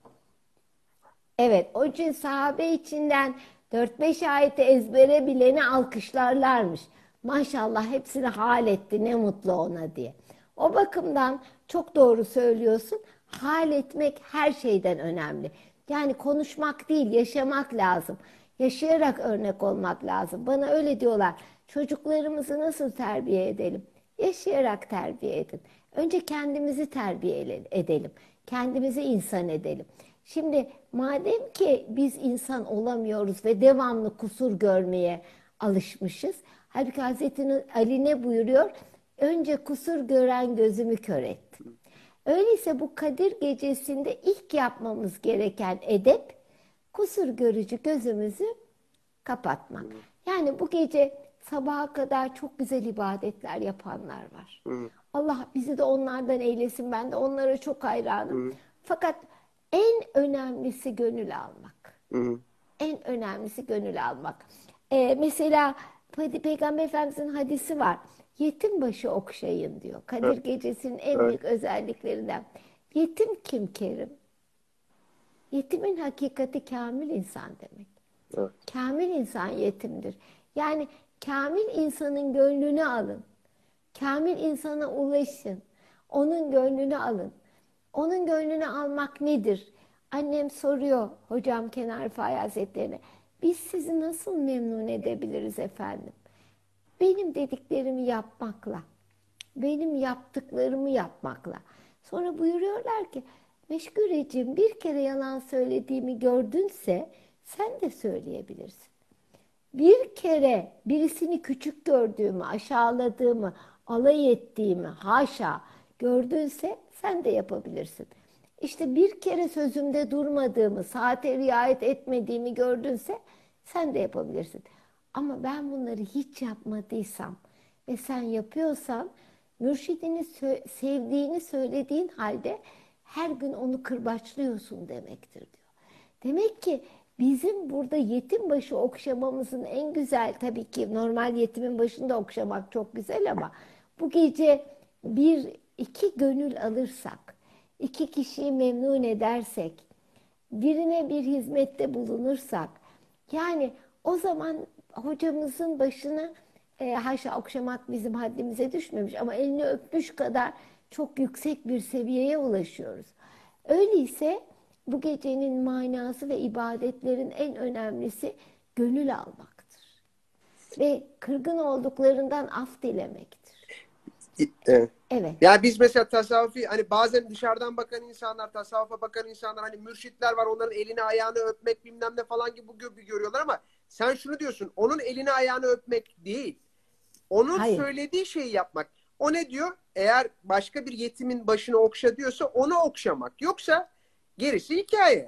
S2: Evet. O için sahabe içinden 4-5 ayeti ezbere bileni alkışlarlarmış. Maşallah hepsini hal etti, ne mutlu ona diye. O bakımdan çok doğru söylüyorsun. Hal etmek her şeyden önemli. Yani konuşmak değil, yaşamak lazım. Yaşayarak örnek olmak lazım. Bana öyle diyorlar. Çocuklarımızı nasıl terbiye edelim? Yaşayarak terbiye edin. Önce kendimizi terbiye edelim. Kendimizi insan edelim. Şimdi madem ki biz insan olamıyoruz ve devamlı kusur görmeye alışmışız. Halbuki Hazreti Ali ne buyuruyor? Önce kusur gören gözümü kör etti. Öyleyse bu Kadir Gecesi'nde ilk yapmamız gereken edep, kusur görücü gözümüzü kapatmak.
S1: Hı
S2: Yani bu gece sabaha kadar çok güzel ibadetler yapanlar var.
S1: hı,
S2: Allah bizi de onlardan eylesin. Ben de onlara çok hayranım.
S1: hı
S2: Fakat en önemlisi gönül almak.
S1: hı,
S2: En önemlisi gönül almak. Mesela Peygamber Efendimiz'in hadisi var. Yetim başı okşayın diyor.
S1: hı,
S2: Kadir Gecesi'nin en
S1: evet,
S2: büyük özelliklerinden. Yetim kim Kerim? Yetimin hakikati kamil insan demek.
S1: evet.
S2: Kamil insan yetimdir. Yani kamil insanın gönlünü alın. Kamil insana ulaşın. Onun gönlünü alın. Onun gönlünü almak nedir? Annem soruyor hocam Kenar Rıfai Hazretleri'ne. Biz sizi nasıl memnun edebiliriz efendim? Benim dediklerimi yapmakla, benim yaptıklarımı yapmakla. Sonra buyuruyorlar ki, Meşgureciğim, bir kere yalan söylediğimi gördünse sen de söyleyebilirsin. Bir kere birisini küçük gördüğümü, aşağıladığımı, alay ettiğimi, haşa gördünse sen de yapabilirsin. İşte bir kere sözümde durmadığımı, saate riayet etmediğimi gördünse sen de yapabilirsin. Ama ben bunları hiç yapmadıysam ve sen yapıyorsan, mürşidini sevdiğini söylediğin halde her gün onu kırbaçlıyorsun demektir diyor. Demek ki bizim burada yetim başı okşamamızın en güzel, tabii ki normal yetimin başında okşamak çok güzel, ama bu gece bir iki gönül alırsak, iki kişiyi memnun edersek, birine bir hizmette bulunursak, yani o zaman hocamızın başını haşa okşamak bizim haddimize düşmemiş ama elini öpmüş kadar çok yüksek bir seviyeye ulaşıyoruz. Öyleyse bu gecenin manası ve ibadetlerin en önemlisi gönül almaktır. ve kırgın olduklarından af dilemektir.
S1: Evet.
S2: Evet,
S1: Ya biz mesela tasavvufi hani bazen dışarıdan bakan insanlar, tasavvufa bakan insanlar hani mürşitler var onların elini ayağını öpmek bilmem ne falan gibi bu gibi görüyorlar ama sen şunu diyorsun onun elini ayağını öpmek değil. Onun
S2: hayır.
S1: söylediği şeyi yapmak. O ne diyor? Eğer başka bir yetimin başını okşa diyorsa onu okşamak. Yoksa gerisi hikaye.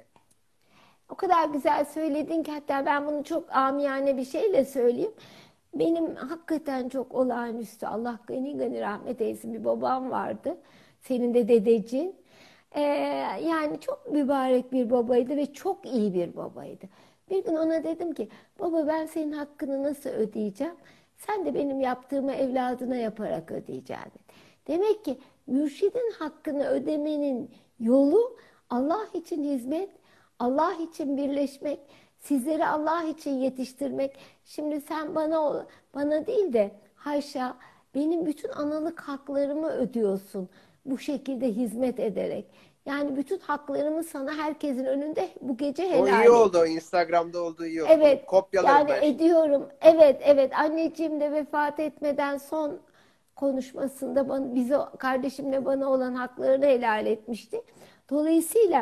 S2: O kadar güzel söyledin ki hatta ben bunu çok amiyane bir şeyle söyleyeyim. Benim hakikaten çok olağanüstü Allah gani gani rahmet eylesin bir babam vardı. Senin de dedecin. Ee, Yani çok mübarek bir babaydı ve çok iyi bir babaydı. Bir gün ona dedim ki baba ben senin hakkını nasıl ödeyeceğim? Sen de benim yaptığımı evladına yaparak ödeyeceksin. Demek ki mürşidin hakkını ödemenin yolu Allah için hizmet, Allah için birleşmek, sizleri Allah için yetiştirmek. Şimdi sen bana değil de haşa benim bütün analık haklarımı ödüyorsun bu şekilde hizmet ederek. Yani bütün haklarımı sana herkesin önünde bu gece
S1: O iyi
S2: helal
S1: oldu. O
S2: ediyorum.
S1: Instagram'da olduğu iyi oldu. Bunu
S2: Evet,
S1: kopyalarım
S2: yani
S1: ben şimdi.
S2: ediyorum. Evet, evet. Anneciğim de vefat etmeden son konuşmasında kardeşimle bana olan haklarını helal etmişti. Dolayısıyla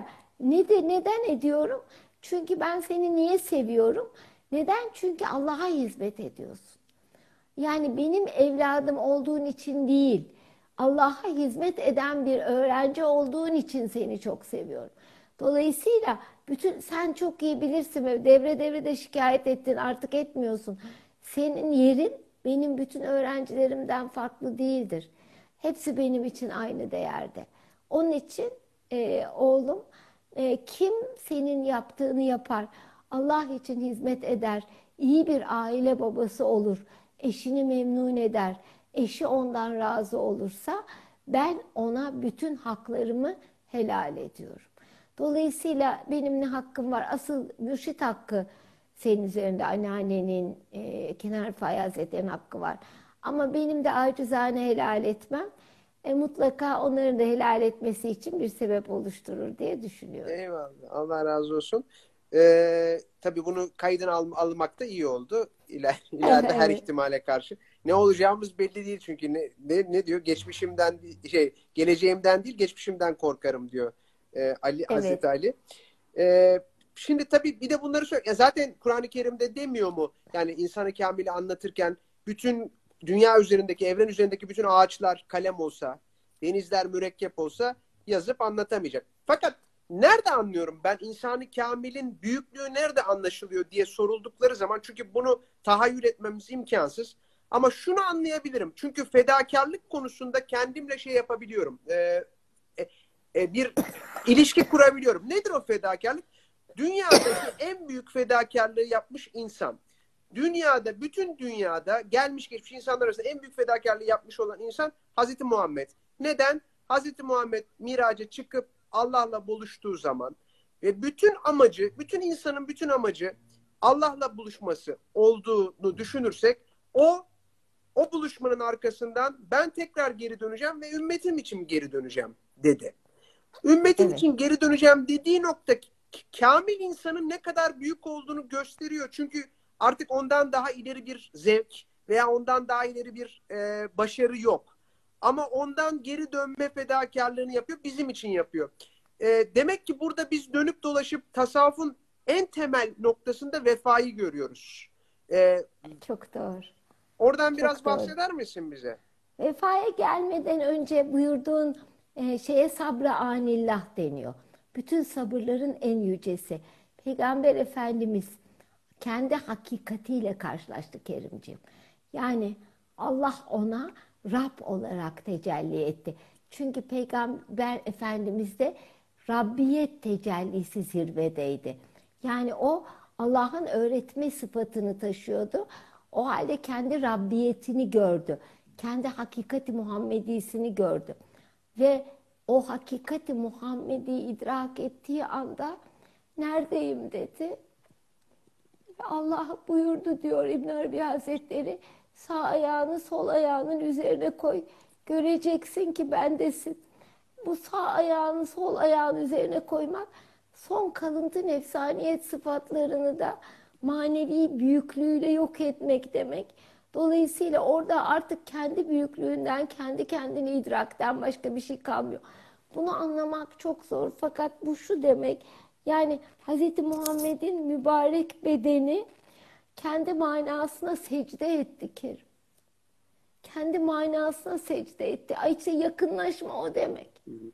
S2: neden ediyorum? Çünkü ben seni niye seviyorum? Neden? Çünkü Allah'a hizmet ediyorsun. Yani benim evladım olduğun için değil, Allah'a hizmet eden bir öğrenci olduğun için seni çok seviyorum. Dolayısıyla sen çok iyi bilirsin ve devre devre de şikayet ettin artık etmiyorsun. Senin yerin benim bütün öğrencilerimden farklı değildir. Hepsi benim için aynı değerde. Onun için oğlum kim senin yaptığını yapar, Allah için hizmet eder, iyi bir aile babası olur, eşini memnun eder, eşi ondan razı olursa ben ona bütün haklarımı helal ediyorum. Dolayısıyla benim ne hakkım var? Asıl mürşit hakkı senin üzerinde anneannenin, Kenar Rıfai Hazretleri'nin hakkı var. Ama benim de acizane helal etmem mutlaka onların da helal etmesi için bir sebep oluşturur diye düşünüyorum.
S1: Eyvallah. Allah razı olsun. Tabii bunu kaydına almak da iyi oldu. İleride her
S2: Evet,
S1: ihtimale karşı. Ne olacağımız belli değil çünkü ne diyor? Geçmişimden geleceğimden değil geçmişimden korkarım diyor Hazreti
S2: evet,
S1: Ali. Ee, Şimdi tabii bir de bunları söyle. Zaten Kur'an-ı Kerim'de demiyor mu? Yani insanı kamili anlatırken bütün dünya üzerindeki, evren üzerindeki bütün ağaçlar kalem olsa, denizler mürekkep olsa yazıp anlatamayacak. Fakat nerede anlıyorum ben insanı kamilin büyüklüğü nerede anlaşılıyor diye soruldukları zaman çünkü bunu tahayyül etmemiz imkansız. Ama şunu anlayabilirim. Çünkü fedakarlık konusunda kendimle şey yapabiliyorum. Bir ilişki kurabiliyorum. Nedir o fedakarlık? Dünyadaki en büyük fedakarlığı yapmış insan. Bütün dünyada gelmiş geçmiş insanlar arasında en büyük fedakarlığı yapmış olan insan Hazreti Muhammed. Neden? Hazreti Muhammed miraca çıkıp Allah'la buluştuğu zaman ve bütün insanın bütün amacı Allah'la buluşması olduğunu düşünürsek o buluşmanın arkasından ben tekrar geri döneceğim ve ümmetim için geri döneceğim dedi. Ümmetim
S2: evet.
S1: için geri döneceğim dediği nokta kamil insanın ne kadar büyük olduğunu gösteriyor. Çünkü artık ondan daha ileri bir zevk veya ondan daha ileri bir başarı yok. Ama ondan geri dönme fedakarlığını yapıyor, bizim için yapıyor. Demek ki burada biz dönüp dolaşıp tasavvufun en temel noktasında vefayı görüyoruz. E,
S2: Çok doğru.
S1: Oradan biraz
S2: Çok doğru.
S1: bahseder misin bize?
S2: Vefaya gelmeden önce buyurduğun şeye sabra anillah deniyor. Bütün sabırların en yücesi. Peygamber Efendimiz kendi hakikatiyle karşılaştı Kerimciğim. Yani Allah ona Rab olarak tecelli etti. Çünkü Peygamber Efendimiz'de Rabbiyet tecellisi zirvedeydi. Yani o Allah'ın öğretme sıfatını taşıyordu. O halde kendi Rabbiyetini gördü. Kendi hakikati Muhammedisini gördü. Ve o hakikati Muhammedi idrak ettiği anda neredeyim dedi. Allah buyurdu diyor İbn Arabi Hazretleri. Sağ ayağını sol ayağının üzerine koy. Göreceksin ki bendesin. Bu sağ ayağını sol ayağın üzerine koymak son kalıntı nefsaniyet sıfatlarını da manevi büyüklüğüyle yok etmek demek. Dolayısıyla orada artık kendi büyüklüğünden, kendi kendini idrakten başka bir şey kalmıyor. Bunu anlamak çok zor. Fakat bu şu demek, yani Hz. Muhammed'in mübarek bedeni kendi manasına secde etti Kerim. Kendi manasına secde etti. Ay işte yakınlaşma o demek.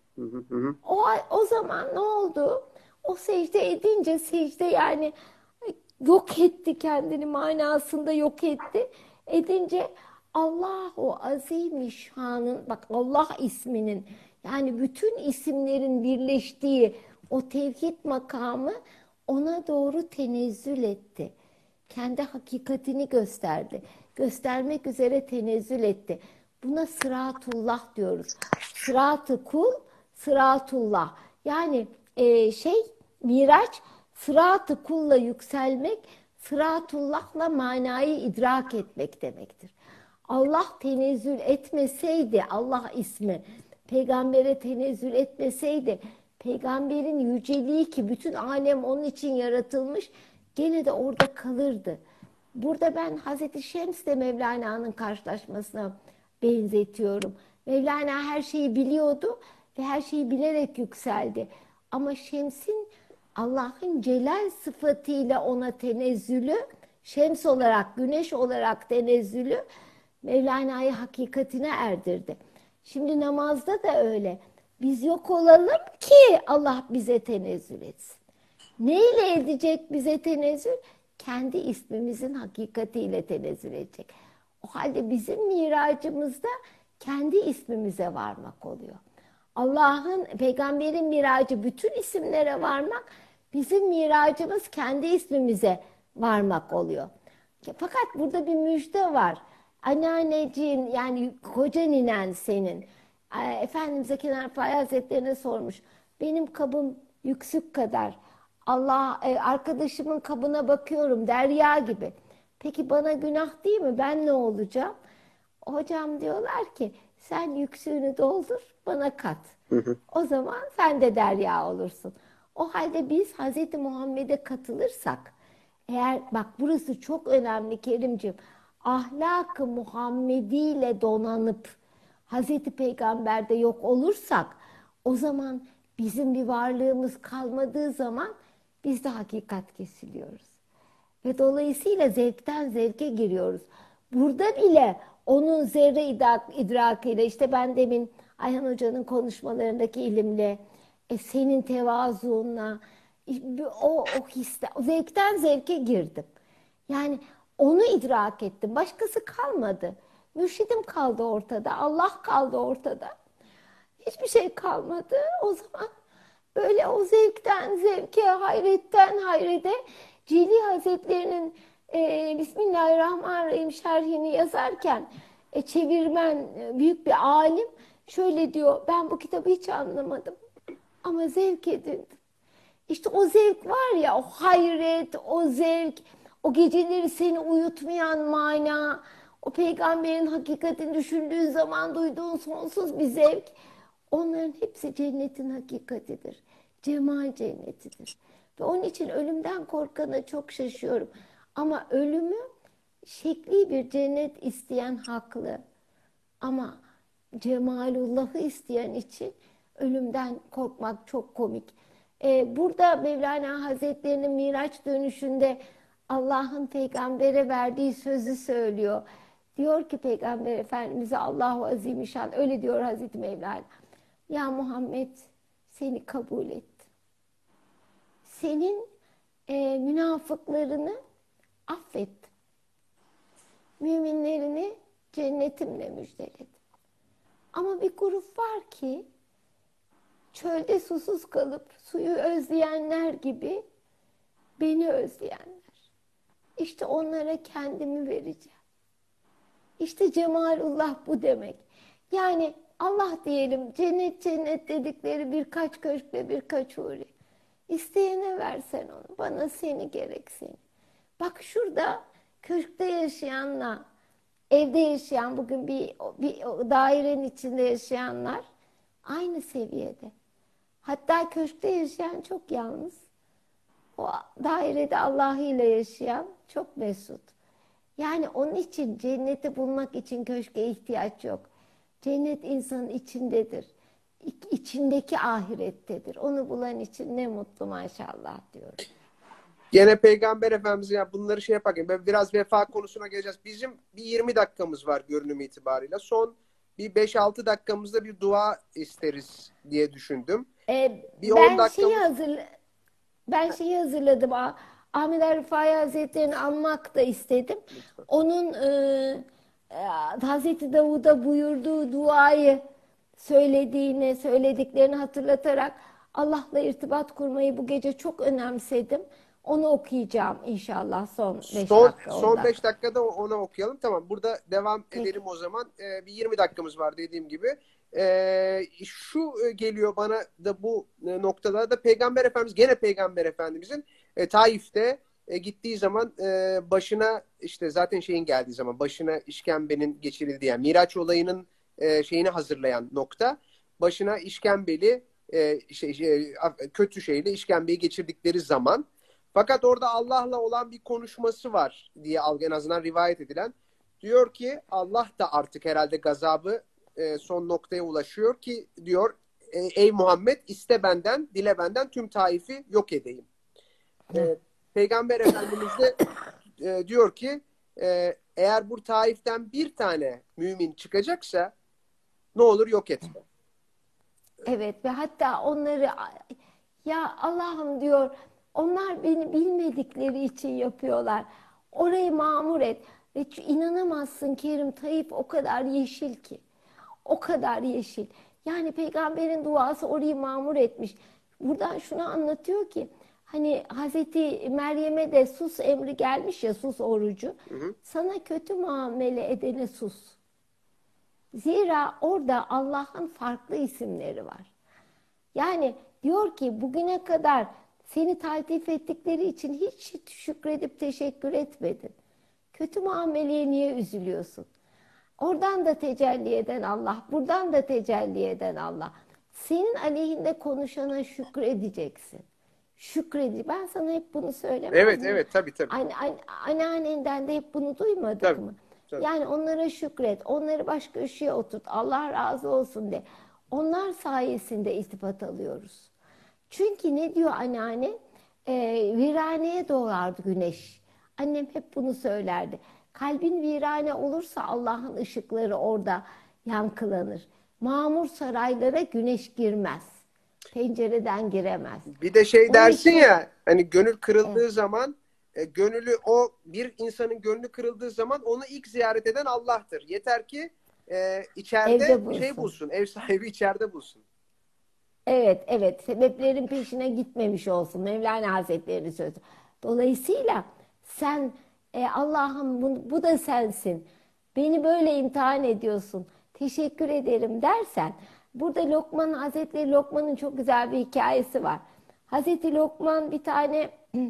S2: O zaman ne oldu? O secde edince secde yani yok etti, kendini manasında yok etti. Edince Allahu Azimüşşan'ın, bak Allah isminin, yani bütün isimlerin birleştiği o tevhid makamı ona doğru tenezzül etti. Kendi hakikatini gösterdi. Göstermek üzere tenezzül etti. Buna sıratullah diyoruz. Sırat-ı kul, sıratullah. Yani Miraç, sırat-ı kulla yükselmek, sıratullahla manayı idrak etmek demektir. Allah tenezzül etmeseydi, Allah ismi peygambere tenezzül etmeseydi, peygamberin yüceliği ki bütün alem onun için yaratılmış, gene de orada kalırdı. Burada ben Hazreti Şems ile Mevlana'nın karşılaşmasına benzetiyorum. Mevlana her şeyi biliyordu ve her şeyi bilerek yükseldi. Ama Şems'in Allah'ın celal sıfatıyla ona tenezzülü, Şems olarak, güneş olarak tenezzülü Mevlana'yı hakikatine erdirdi. Şimdi namazda da öyle. Biz yok olalım ki Allah bize tenezzül etsin. Neyle edecek bize tenezzül? Kendi ismimizin hakikatiyle tenezzül edecek. O halde bizim miracımızda kendi ismimize varmak oluyor. Allah'ın, peygamberin miracı bütün isimlere varmak, bizim miracımız kendi ismimize varmak oluyor. Fakat burada bir müjde var. Anneanneciğin, yani koca ninen senin, Efendimiz Kenar Rıfai Hazretleri'ne sormuş. Benim kabım yüksük kadar. Arkadaşımın kabına bakıyorum derya gibi. Peki bana günah değil mi? Ben ne olacağım? Hocam diyorlar ki sen yüksüğünü doldur, bana kat. O zaman sen de derya olursun. O halde biz Hz. Muhammed'e katılırsak, eğer bak burası çok önemli Kerimciğim, ahlak-ı Muhammediyle donanıp Hz. Peygamber'de yok olursak, o zaman bizim bir varlığımız kalmadığı zaman biz de hakikat kesiliyoruz. Ve dolayısıyla zevkten zevke giriyoruz. Burada bile onun zerre idrakıyla, işte ben demin Ayhan Hoca'nın konuşmalarındaki ilimle, senin tevazuunla, o hisle, o zevkten zevke girdim. Yani onu idrak ettim. Başkası kalmadı. Mürşidim kaldı ortada, Allah kaldı ortada. Hiçbir şey kalmadı. O zaman böyle o zevkten zevke, hayretten hayrete, Cili Hazretleri'nin Bismillahirrahmanirrahim şerhini yazarken çevirmen büyük bir alim şöyle diyor: ben bu kitabı hiç anlamadım ama zevk edindim. İşte o zevk var ya, o hayret, o zevk, o geceleri seni uyutmayan mana, o peygamberin hakikatini düşündüğün zaman duyduğun sonsuz bir zevk, onların hepsi cennetin hakikatidir. Cemal cennetidir. Ve onun için ölümden korkana çok şaşıyorum. Ama ölümü şekli bir cennet isteyen haklı. Ama cemalullah'ı isteyen için ölümden korkmak çok komik. Burada Mevlana Hazretleri'nin Miraç dönüşünde Allah'ın peygambere verdiği sözü söylüyor. Diyor ki Peygamber Efendimiz'e, Allahu Azimüşşan öyle diyor Hazreti Mevlana: ya Muhammed, seni kabul ettim. Senin münafıklarını affettim. Müminlerini cennetimle müjdeledim. Ama bir grup var ki çölde susuz kalıp suyu özleyenler gibi beni özleyenler. İşte onlara kendimi vereceğim. İşte cemalullah bu demek. Yani Allah diyelim, cennet cennet dedikleri birkaç köşk ve birkaç huri. İsteyene versen onu, bana seni gerek seni. Bak şurada köşkte yaşayanla evde yaşayan, bugün bir dairenin içinde yaşayanlar aynı seviyede. Hatta köşkte yaşayan çok yalnız. o dairede Allah ile yaşayan çok mesut. Yani onun için cenneti bulmak için köşke ihtiyaç yok. Cennet insanın içindedir. İçindeki ahirettedir. Onu bulan için ne mutlu maşallah diyorum.
S1: Gene Peygamber Efendimiz ya bunları şey yaparken ben biraz vefa konusuna geleceğiz. Bizim bir 20 dakikamız var görünüm itibarıyla. Son bir 5-6 dakikamızda bir dua isteriz diye düşündüm. Bir 10
S2: Ben
S1: dakikamız
S2: şeyi hazırladım. Ahmet Rıfai Hazretleri'ni anmak da istedim.
S1: lütfen.
S2: Onun Hazreti Davud'a buyurduğu duayı söylediklerini hatırlatarak Allah'la irtibat kurmayı bu gece çok önemsedim. Onu okuyacağım inşallah son 5 dakika, 10
S1: Son 5
S2: dakika.
S1: dakikada onu okuyalım. Tamam. Burada devam
S2: Peki.
S1: edelim o zaman. Bir 20 dakikamız var dediğim gibi. Şu geliyor bana da bu noktada da Peygamber Efendimiz gene Peygamber Efendimizin Taif'te gittiği zaman başına işte zaten şeyin geldiği zaman başına işkembenin geçirildiği yani Miraç olayının şeyini hazırlayan nokta başına işkembeli kötü şeyle işkembeyi geçirdikleri zaman fakat orada Allah'la olan bir konuşması var diye en azından rivayet edilen. Diyor ki Allah da artık herhalde gazabı son noktaya ulaşıyor ki diyor ey Muhammed iste benden, dile benden tüm Taif'i yok edeyim. Peygamber Efendimiz de diyor ki eğer bu Taif'ten bir tane mümin çıkacaksa ne olur yok etme.
S2: Evet ve hatta onları ya Allah'ım diyor onlar beni bilmedikleri için yapıyorlar. Orayı mamur et. Ve inanamazsın Kerim Tayyip o kadar yeşil ki. O kadar yeşil. Yani peygamberin duası orayı mamur etmiş. Buradan şunu anlatıyor ki hani Hazreti Meryem'e de sus emri gelmiş ya sus orucu.
S1: Hı hı.
S2: Sana kötü muamele edene sus. Zira orada Allah'ın farklı isimleri var. Yani diyor ki bugüne kadar seni taltif ettikleri için hiç şükredip teşekkür etmedin. Kötü muameleye niye üzülüyorsun? Oradan da tecelli eden Allah, buradan da tecelli eden Allah. Senin aleyhinde konuşana şükredeceksin. Şükredeceksin. Ben sana hep bunu söylemez
S1: Evet,
S2: miyim?
S1: evet, tabii tabii.
S2: Anneannenden de hep bunu duymadık
S1: Tabii,
S2: mı?
S1: tabii.
S2: Yani onlara şükret, onları başka ışığa oturt, Allah razı olsun de. Onlar sayesinde iltifat alıyoruz. Çünkü ne diyor anneanne? Viraneye doğardı güneş. Annem hep bunu söylerdi. Kalbin virane olursa Allah'ın ışıkları orada yankılanır. Mamur saraylara güneş girmez. Pencereden giremez.
S1: Bir de şey
S2: Onun
S1: dersin
S2: için
S1: ya hani gönül
S2: evet,
S1: kırıldığı zaman gönülü o bir insanın gönlü kırıldığı zaman onu ilk ziyaret eden Allah'tır. Yeter ki içeride
S2: evde
S1: şey
S2: bulsun.
S1: bulsun. Ev sahibi içeride bulsun.
S2: Evet, evet. Sebeplerin peşine gitmemiş olsun. Mevlana Hazretleri'nin sözü. Dolayısıyla sen Allah'ım bu da sensin. Beni böyle imtihan ediyorsun. Teşekkür ederim dersen. Burada Lokman Hazretleri Lokman'ın çok güzel bir hikayesi var. Hazreti Lokman bir tane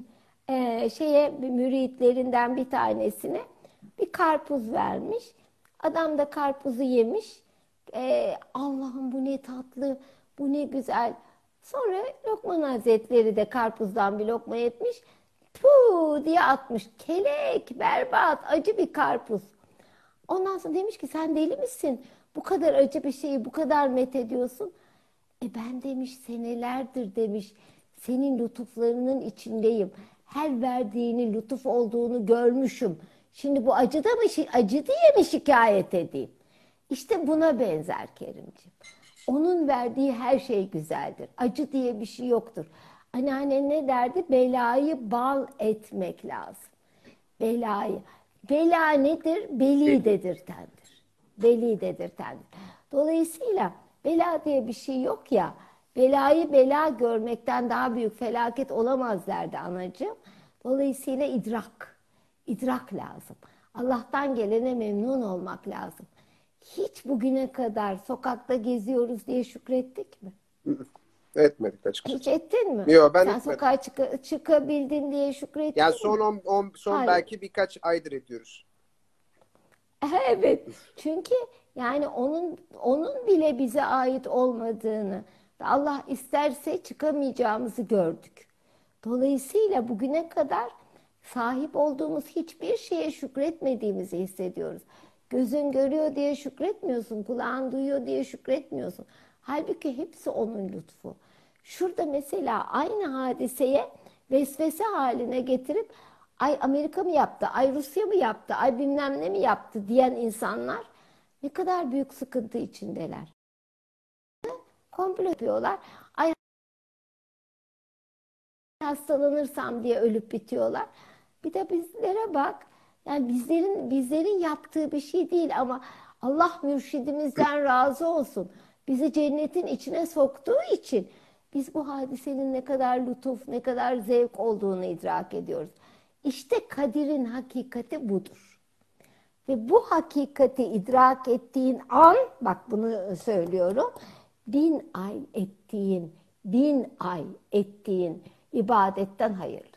S2: müritlerinden bir tanesine bir karpuz vermiş. Adam da karpuzu yemiş. Allah'ım bu ne tatlı, bu ne güzel. Sonra Lokman Hazretleri de karpuzdan bir lokma etmiş. Puh diye atmış. Kelek, berbat, acı bir karpuz. Ondan sonra demiş ki sen deli misin? Bu kadar acı bir şeyi bu kadar met ediyorsun. Ben demiş senelerdir demiş senin lütuflarının içindeyim. Her verdiğini lütuf olduğunu görmüşüm. Şimdi bu acı da mı acı diye mi şikayet edeyim? İşte buna benzer Kerimciğim. Onun verdiği her şey güzeldir. Acı diye bir şey yoktur. Anneannen ne derdi? Belayı bal etmek lazım. Belayı. Bela nedir? Beli dedirtendir. Beli dedirtendir. Dolayısıyla bela diye bir şey yok ya. Belayı bela görmekten daha büyük felaket olamaz derdi anacığım. Dolayısıyla idrak. İdrak lazım. Allah'tan gelene memnun olmak lazım. Hiç bugüne kadar sokakta geziyoruz diye şükrettik mi?
S1: Etmedik
S2: Hiç
S1: açıkçası.
S2: ettin mi?
S1: Yok ben
S2: Sen
S1: etmedim.
S2: sokağa çıkabildin diye
S1: Yani
S2: şükrettin mi?
S1: son
S2: Hayır.
S1: belki birkaç aydır ediyoruz.
S2: Evet. Çünkü yani onun bile bize ait olmadığını ve Allah isterse çıkamayacağımızı gördük. Dolayısıyla bugüne kadar sahip olduğumuz hiçbir şeye şükretmediğimizi hissediyoruz. Gözün görüyor diye şükretmiyorsun, kulağın duyuyor diye şükretmiyorsun. Halbuki hepsi onun lütfu. Şurada mesela aynı hadiseye vesvese haline getirip ay Amerika mı yaptı, ay Rusya mı yaptı, ay bilmem ne mi yaptı diyen insanlar ne kadar büyük sıkıntı içindeler. Komplo yapıyorlar. Ay hastalanırsam diye ölüp bitiyorlar. Bir de bizlere bak. Yani bizlerin yaptığı bir şey değil ama Allah mürşidimizden razı olsun. Bizi cennetin içine soktuğu için biz bu hadisenin ne kadar lütuf, ne kadar zevk olduğunu idrak ediyoruz. İşte Kadir'in hakikati budur. Ve bu hakikati idrak ettiğin an, bak bunu söylüyorum, 1000 ay ettiğin ibadetten hayırlıdır.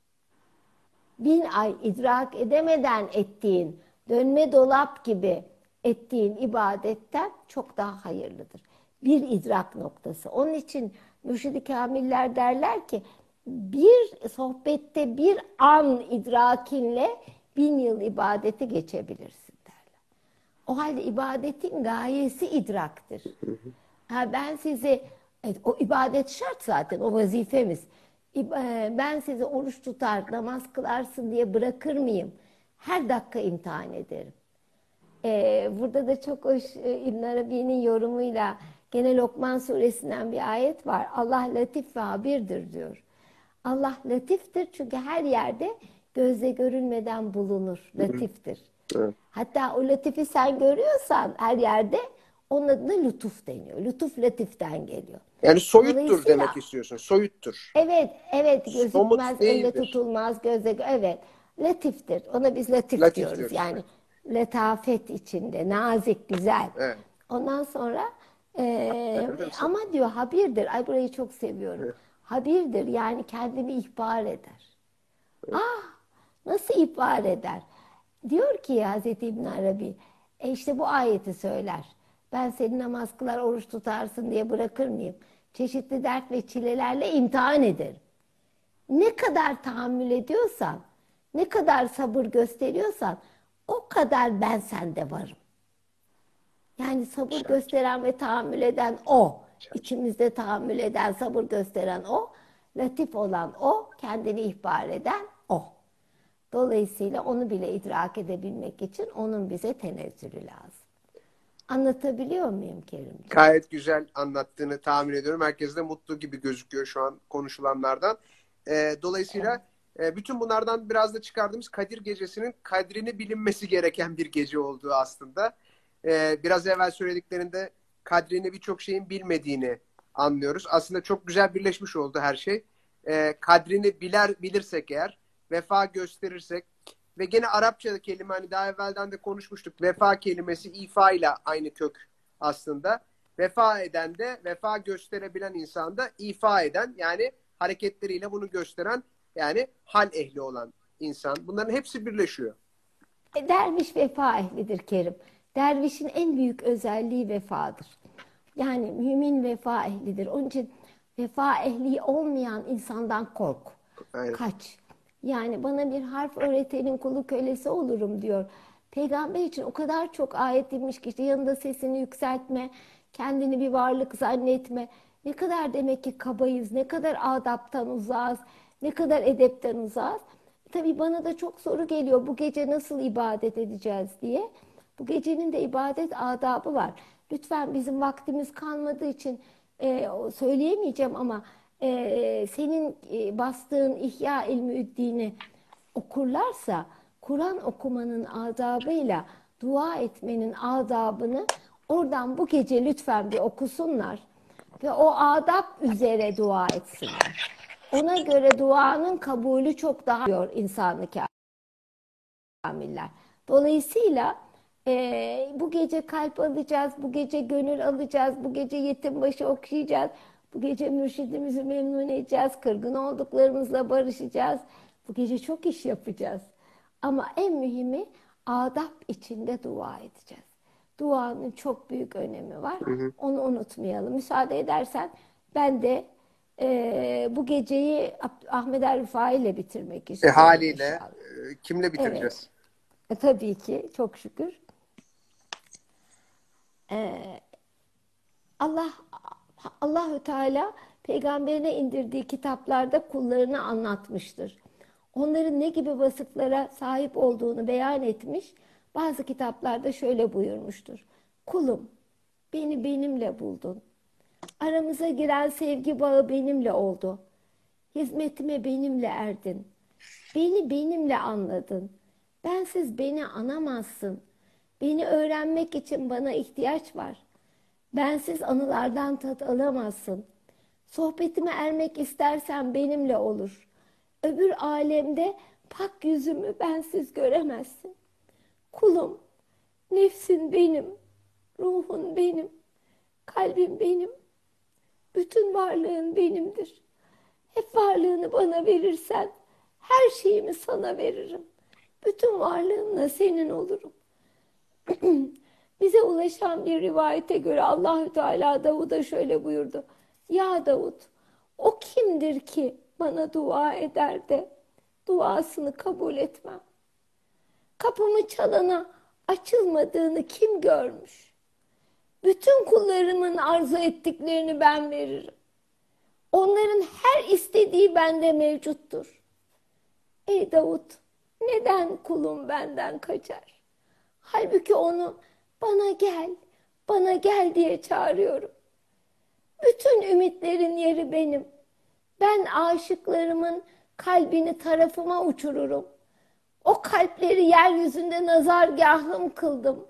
S2: 1000 ay idrak edemeden ettiğin, dönme dolap gibi ettiğin ibadetten çok daha hayırlıdır. Bir idrak noktası. Onun için Mürşid-i Kamiller derler ki, bir sohbette bir an idrakinle 1000 yıl ibadeti geçebilirsin derler. O halde ibadetin gayesi idraktır. Ben sizi, evet, o ibadet şart zaten, o vazifemiz. Ben sizi oruç tutar, namaz kılarsın diye bırakır mıyım? Her dakika imtihan ederim. Burada da çok hoş İbn Arabi'nin yorumuyla gene Lokman suresinden bir ayet var. Allah latif ve habirdir diyor. Allah latiftir çünkü her yerde gözle görülmeden bulunur. Latiftir.
S1: Evet.
S2: Hatta o latifi sen görüyorsan her yerde onun adına lütuf deniyor. Lütuf latiften geliyor.
S1: Yani soyuttur
S2: Dolayısıyla
S1: demek istiyorsun. Soyuttur.
S2: evet
S1: Somut
S2: gözükmez, elle
S1: değildir.
S2: tutulmaz, gözle evet latiftir. Ona biz latif
S1: Latif
S2: diyoruz.
S1: diyoruz.
S2: Yani letafet içinde, nazik, güzel.
S1: Evet.
S2: Ondan sonra
S1: Hakikaten
S2: ama diyor habirdir. Ay burayı çok seviyorum.
S1: Evet.
S2: Habirdir yani kendini ihbar eder. Ah, nasıl ihbar eder? Diyor ki Hazreti İbn Arabi, işte bu ayeti söyler. Ben seni namaz kılar, oruç tutarsın diye bırakır mıyım? Çeşitli dert ve çilelerle imtihan ederim. Ne kadar tahammül ediyorsan, ne kadar sabır gösteriyorsan, o kadar ben sende varım. Yani sabır gösteren ve tahammül eden o. İçimizde tahammül eden, sabır gösteren o. Latif olan o, kendini ihbar eden o. Dolayısıyla onu bile idrak edebilmek için onun bize tenezzülü lazım. Anlatabiliyor muyum Kerimciğim?
S1: Gayet güzel anlattığını tahmin ediyorum. Herkes de mutlu gibi gözüküyor şu an konuşulanlardan. Dolayısıyla bütün bunlardan biraz da çıkardığımız Kadir Gecesi'nin kadrini bilinmesi gereken bir gece olduğu aslında. Biraz evvel söylediklerinde kadrini birçok şeyin bilmediğini anlıyoruz. Aslında çok güzel birleşmiş oldu her şey. Kadrini bilirsek eğer, vefa gösterirsek ve gene Arapçada kelime hani daha evvelden de konuşmuştuk. Vefa kelimesi ifa ile aynı kök aslında. Vefa eden de vefa gösterebilen insan da ifa eden yani hareketleriyle bunu gösteren yani hal ehli olan insan. Bunların hepsi birleşiyor.
S2: Derviş vefa ehlidir Kerim. Dervişin en büyük özelliği vefadır. Yani mümin vefa ehlidir. Onun için vefa ehli olmayan insandan kork.
S1: Aynen.
S2: Kaç. Yani bana bir harf öğretenin kulu kölesi olurum diyor. Peygamber için o kadar çok ayet inmiş ki işte yanında sesini yükseltme, kendini bir varlık zannetme. Ne kadar demek ki kabayız, ne kadar adaptan uzağız, ne kadar edepten uzağız. Tabii bana da çok soru geliyor bu gece nasıl ibadet edeceğiz diye. Bu gecenin de ibadet adabı var. Lütfen bizim vaktimiz kalmadığı için söyleyemeyeceğim ama senin bastığın İhya İlmüddin'i okurlarsa Kur'an okumanın adabıyla dua etmenin adabını oradan bu gece lütfen bir okusunlar ve o adab üzere dua etsinler. Ona göre duanın kabulü çok daha diyor insanı kamiller. Dolayısıyla bu gece kalp alacağız, bu gece gönül alacağız, bu gece yetim başı okuyacağız, bu gece mürşidimizi memnun edeceğiz, kırgın olduklarımızla barışacağız. Bu gece çok iş yapacağız. Ama en mühimi adab içinde dua edeceğiz. Duanın çok büyük önemi var.
S1: Hı hı.
S2: Onu unutmayalım. Müsaade edersen ben de Bu geceyi Ahmet El Rufai ile bitirmek istiyorum
S1: Haliyle
S2: inşallah.
S1: kimle
S2: Evet.
S1: bitireceğiz?
S2: Tabii ki çok şükür. Allah Allahü Teala peygamberine indirdiği kitaplarda kullarını anlatmıştır. Onların ne gibi vasıflara sahip olduğunu beyan etmiş. Bazı kitaplarda şöyle buyurmuştur. Kulum, beni benimle buldun. Aramıza giren sevgi bağı benimle oldu. Hizmetime benimle erdin. Beni benimle anladın. Bensiz beni anamazsın. Beni öğrenmek için bana ihtiyaç var. Bensiz anılardan tat alamazsın. Sohbetime ermek istersen benimle olur. Öbür alemde pak yüzümü bensiz göremezsin. Kulum, nefsin benim, ruhun benim, kalbim benim, bütün varlığın benimdir. Hep varlığını bana verirsen her şeyimi sana veririm. Bütün varlığımla senin olurum. Bize ulaşan bir rivayete göre Allahü Teala Davud'a şöyle buyurdu. Ya Davud, o kimdir ki bana dua eder de duasını kabul etmem? Kapımı çalana açılmadığını kim görmüş? Bütün kullarımın arzu ettiklerini ben veririm. Onların her istediği bende mevcuttur. Ey Davud, neden kulum benden kaçar? Halbuki onu bana gel, bana gel diye çağırıyorum. Bütün ümitlerin yeri benim. Ben aşıklarımın kalbini tarafıma uçururum. O kalpleri yeryüzünde nazargâhım kıldım.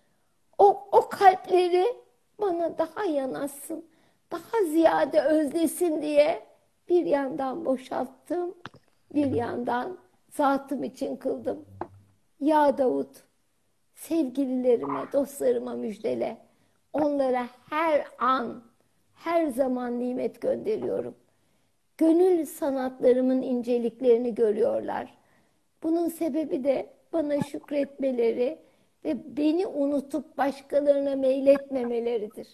S2: O kalpleri bana daha yanaşsın, daha ziyade özlesin diye bir yandan boşalttım, bir yandan zatım için kıldım. Ya Davud, sevgililerime, dostlarıma müjdele. Onlara her an, her zaman nimet gönderiyorum. Gönül sanatlarımın inceliklerini görüyorlar. Bunun sebebi de bana şükretmeleri ve beni unutup başkalarına meyletmemeleridir.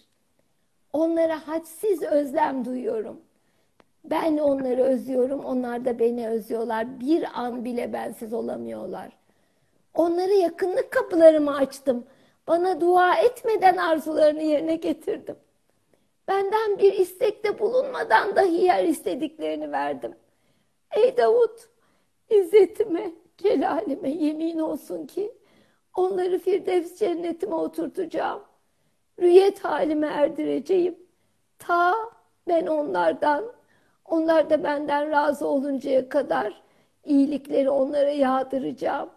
S2: Onlara hadsiz özlem duyuyorum. Ben onları özlüyorum, onlar da beni özlüyorlar. Bir an bile bensiz olamıyorlar. Onlara yakınlık kapılarımı açtım. Bana dua etmeden arzularını yerine getirdim. Benden bir istekte bulunmadan dahi her istediklerini verdim. Ey Davud, İzzetime, celalime yemin olsun ki onları Firdevs cennetime oturtacağım. Rüyet halime erdireceğim. Ta ben onlardan, onlar da benden razı oluncaya kadar iyilikleri onlara yağdıracağım.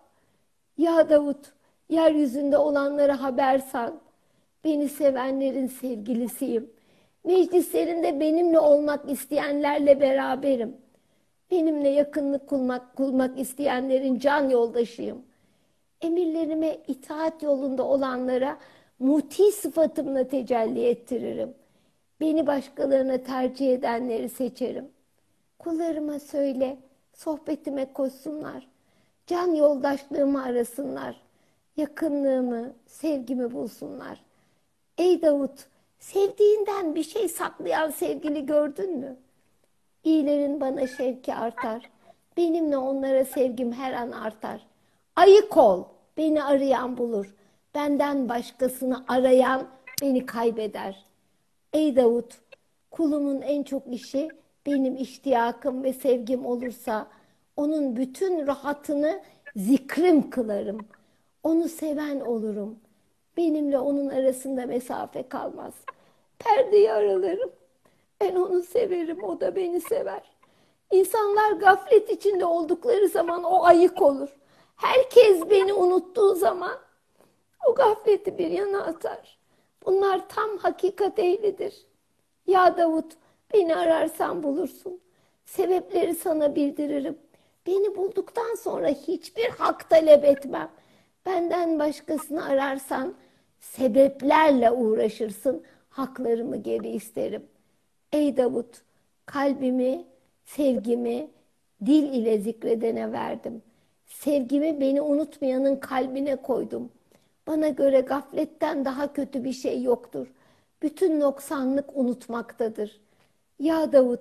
S2: Ya Davud, yeryüzünde olanlara haber sal. Beni sevenlerin sevgilisiyim. Meclislerinde benimle olmak isteyenlerle beraberim. Benimle yakınlık kurmak isteyenlerin can yoldaşıyım. Emirlerime itaat yolunda olanlara muti sıfatımla tecelli ettiririm. Beni başkalarına tercih edenleri seçerim. Kullarıma söyle, sohbetime koşsunlar. Can yoldaşlığımı arasınlar. Yakınlığımı, sevgimi bulsunlar. Ey Davud, sevdiğinden bir şey saklayan sevgili gördün mü? İyilerin bana şevki artar. Benimle onlara sevgim her an artar. Ayık ol, beni arayan bulur. Benden başkasını arayan beni kaybeder. Ey Davud, kulumun en çok işi benim iştiyakım ve sevgim olursa onun bütün rahatını zikrim kılarım. Onu seven olurum. Benimle onun arasında mesafe kalmaz. Perdeyi aralarım. Ben onu severim, o da beni sever. İnsanlar gaflet içinde oldukları zaman o ayık olur. Herkes beni unuttuğu zaman o gafleti bir yana atar. Bunlar tam hakikat ehlidir. Ya Davud, beni ararsan bulursun. Sebepleri sana bildiririm. Beni bulduktan sonra hiçbir hak talep etmem. Benden başkasını ararsan sebeplerle uğraşırsın. Haklarımı geri isterim. Ey Davud, kalbimi, sevgimi dil ile zikredene verdim. Sevgimi beni unutmayanın kalbine koydum. Bana göre gafletten daha kötü bir şey yoktur. Bütün noksanlık unutmaktadır. Ya Davud,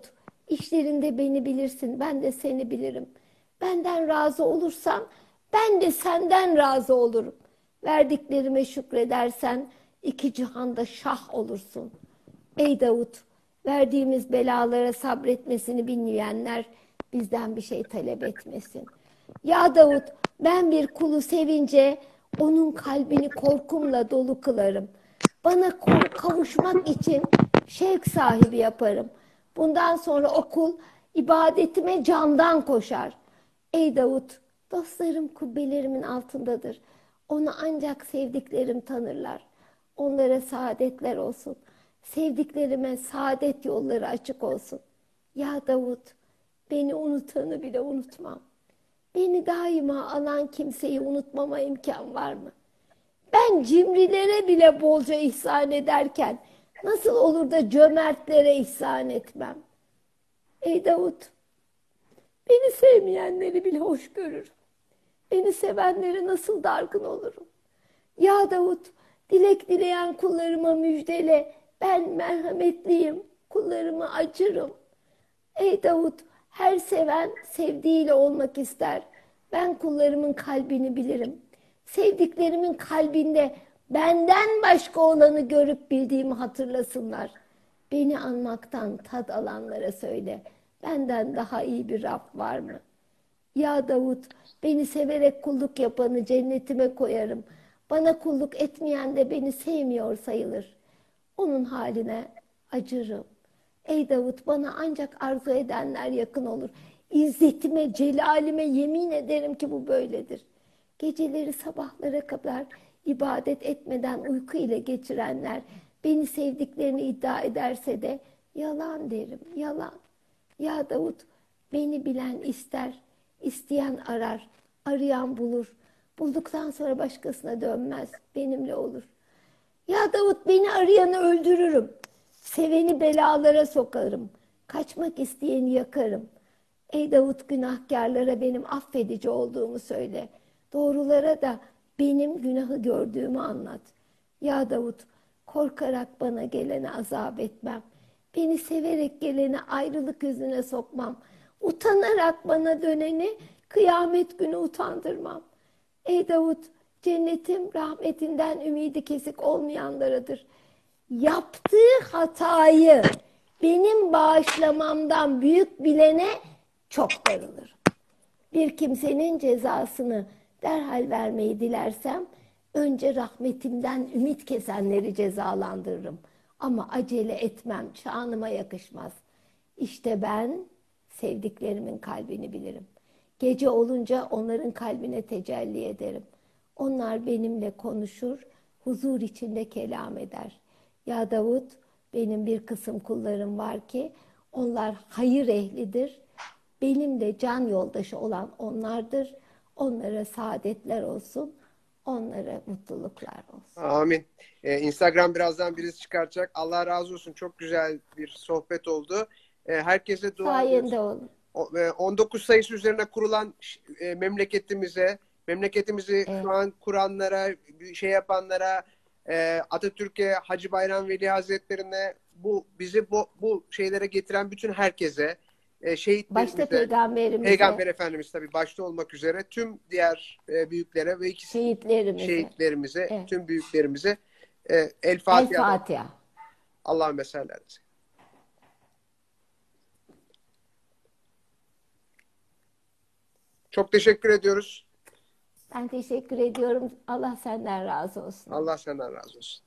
S2: İşlerinde beni bilirsin, ben de seni bilirim. Benden razı olursan ben de senden razı olurum. Verdiklerime şükredersen iki cihanda şah olursun. Ey Davut, verdiğimiz belalara sabretmesini bilmeyenler bizden bir şey talep etmesin. Ya Davut, ben bir kulu sevince onun kalbini korkumla dolu kılarım. Bana kavuşmak için şevk sahibi yaparım. Bundan sonra o kul ibadetime candan koşar. Ey Davut, dostlarım kubbelerimin altındadır. Onu ancak sevdiklerim tanırlar. Onlara saadetler olsun. Sevdiklerime saadet yolları açık olsun. Ya Davut, beni unutanı bile unutmam. Beni daima alan kimseyi unutmama imkan var mı? Ben cimrilere bile bolca ihsan ederken nasıl olur da cömertlere ihsan etmem? Ey Davut, beni sevmeyenleri bile hoş görürüm. Beni sevenlere nasıl dargın olurum? Ya Davut, dilek dileyen kullarıma müjdele. Ben merhametliyim, kullarıma acırım. Ey Davut, her seven sevdiğiyle olmak ister. Ben kullarımın kalbini bilirim. Sevdiklerimin kalbinde benden başka olanı görüp bildiğimi hatırlasınlar. Beni anmaktan tad alanlara söyle. Benden daha iyi bir Rab var mı? Ya Davut, beni severek kulluk yapanı cennetime koyarım. Bana kulluk etmeyen de beni sevmiyor sayılır. Onun haline acırım. Ey Davut, bana ancak arzu edenler yakın olur. İzzetime, celalime yemin ederim ki bu böyledir. Geceleri sabahlara kadar ibadet etmeden uyku ile geçirenler beni sevdiklerini iddia ederse de yalan derim, yalan. Ya Davut, beni bilen ister, isteyen arar, arayan bulur. Bulduktan sonra başkasına dönmez, benimle olur. Ya Davut, beni arayanı öldürürüm. Seveni belalara sokarım. Kaçmak isteyeni yakarım. Ey Davut, günahkarlara benim affedici olduğumu söyle. Doğrulara da benim günahı gördüğümü anlat. Ya Davut, korkarak bana gelene azap etmem. Beni severek geleni ayrılık yüzüne sokmam. Utanarak bana döneni kıyamet günü utandırmam. Ey Davut, cennetim rahmetinden ümidi kesik olmayanlaradır. Yaptığı hatayı benim bağışlamamdan büyük bilene çok darılır. Bir kimsenin cezasını derhal vermeyi dilersem, önce rahmetimden ümit kesenleri cezalandırırım. Ama acele etmem, şanıma yakışmaz. İşte ben sevdiklerimin kalbini bilirim. Gece olunca onların kalbine tecelli ederim. Onlar benimle konuşur, huzur içinde kelam eder. Ya Davut, benim bir kısım kullarım var ki, onlar hayır ehlidir. Benim de can yoldaşı olan onlardır. Onlara saadetler olsun, onlara mutluluklar olsun.
S1: Amin. Instagram birazdan birisi çıkaracak. Allah razı olsun. Çok güzel bir sohbet oldu. Herkese dua ediyoruz.
S2: Sayende olun.
S1: 19 sayısı üzerine kurulan memleketimizi
S2: Evet.
S1: şu an kuranlara, şey yapanlara, Atatürk'e, Hacı Bayram Veli Hazretlerine, bizi bu şeylere getiren bütün herkese,
S2: Başta
S1: şehitlerimize,
S2: peygamberimize,
S1: Peygamber Efendimiz tabii başta olmak üzere tüm diğer büyüklere ve şehitlerimize,
S2: Evet.
S1: tüm büyüklerimize El
S2: El
S1: Fatiha.
S2: Fatiha.
S1: Allahümme salli aleyhi. Çok teşekkür ediyoruz.
S2: Ben teşekkür ediyorum. Allah senden razı olsun.
S1: Allah senden razı olsun.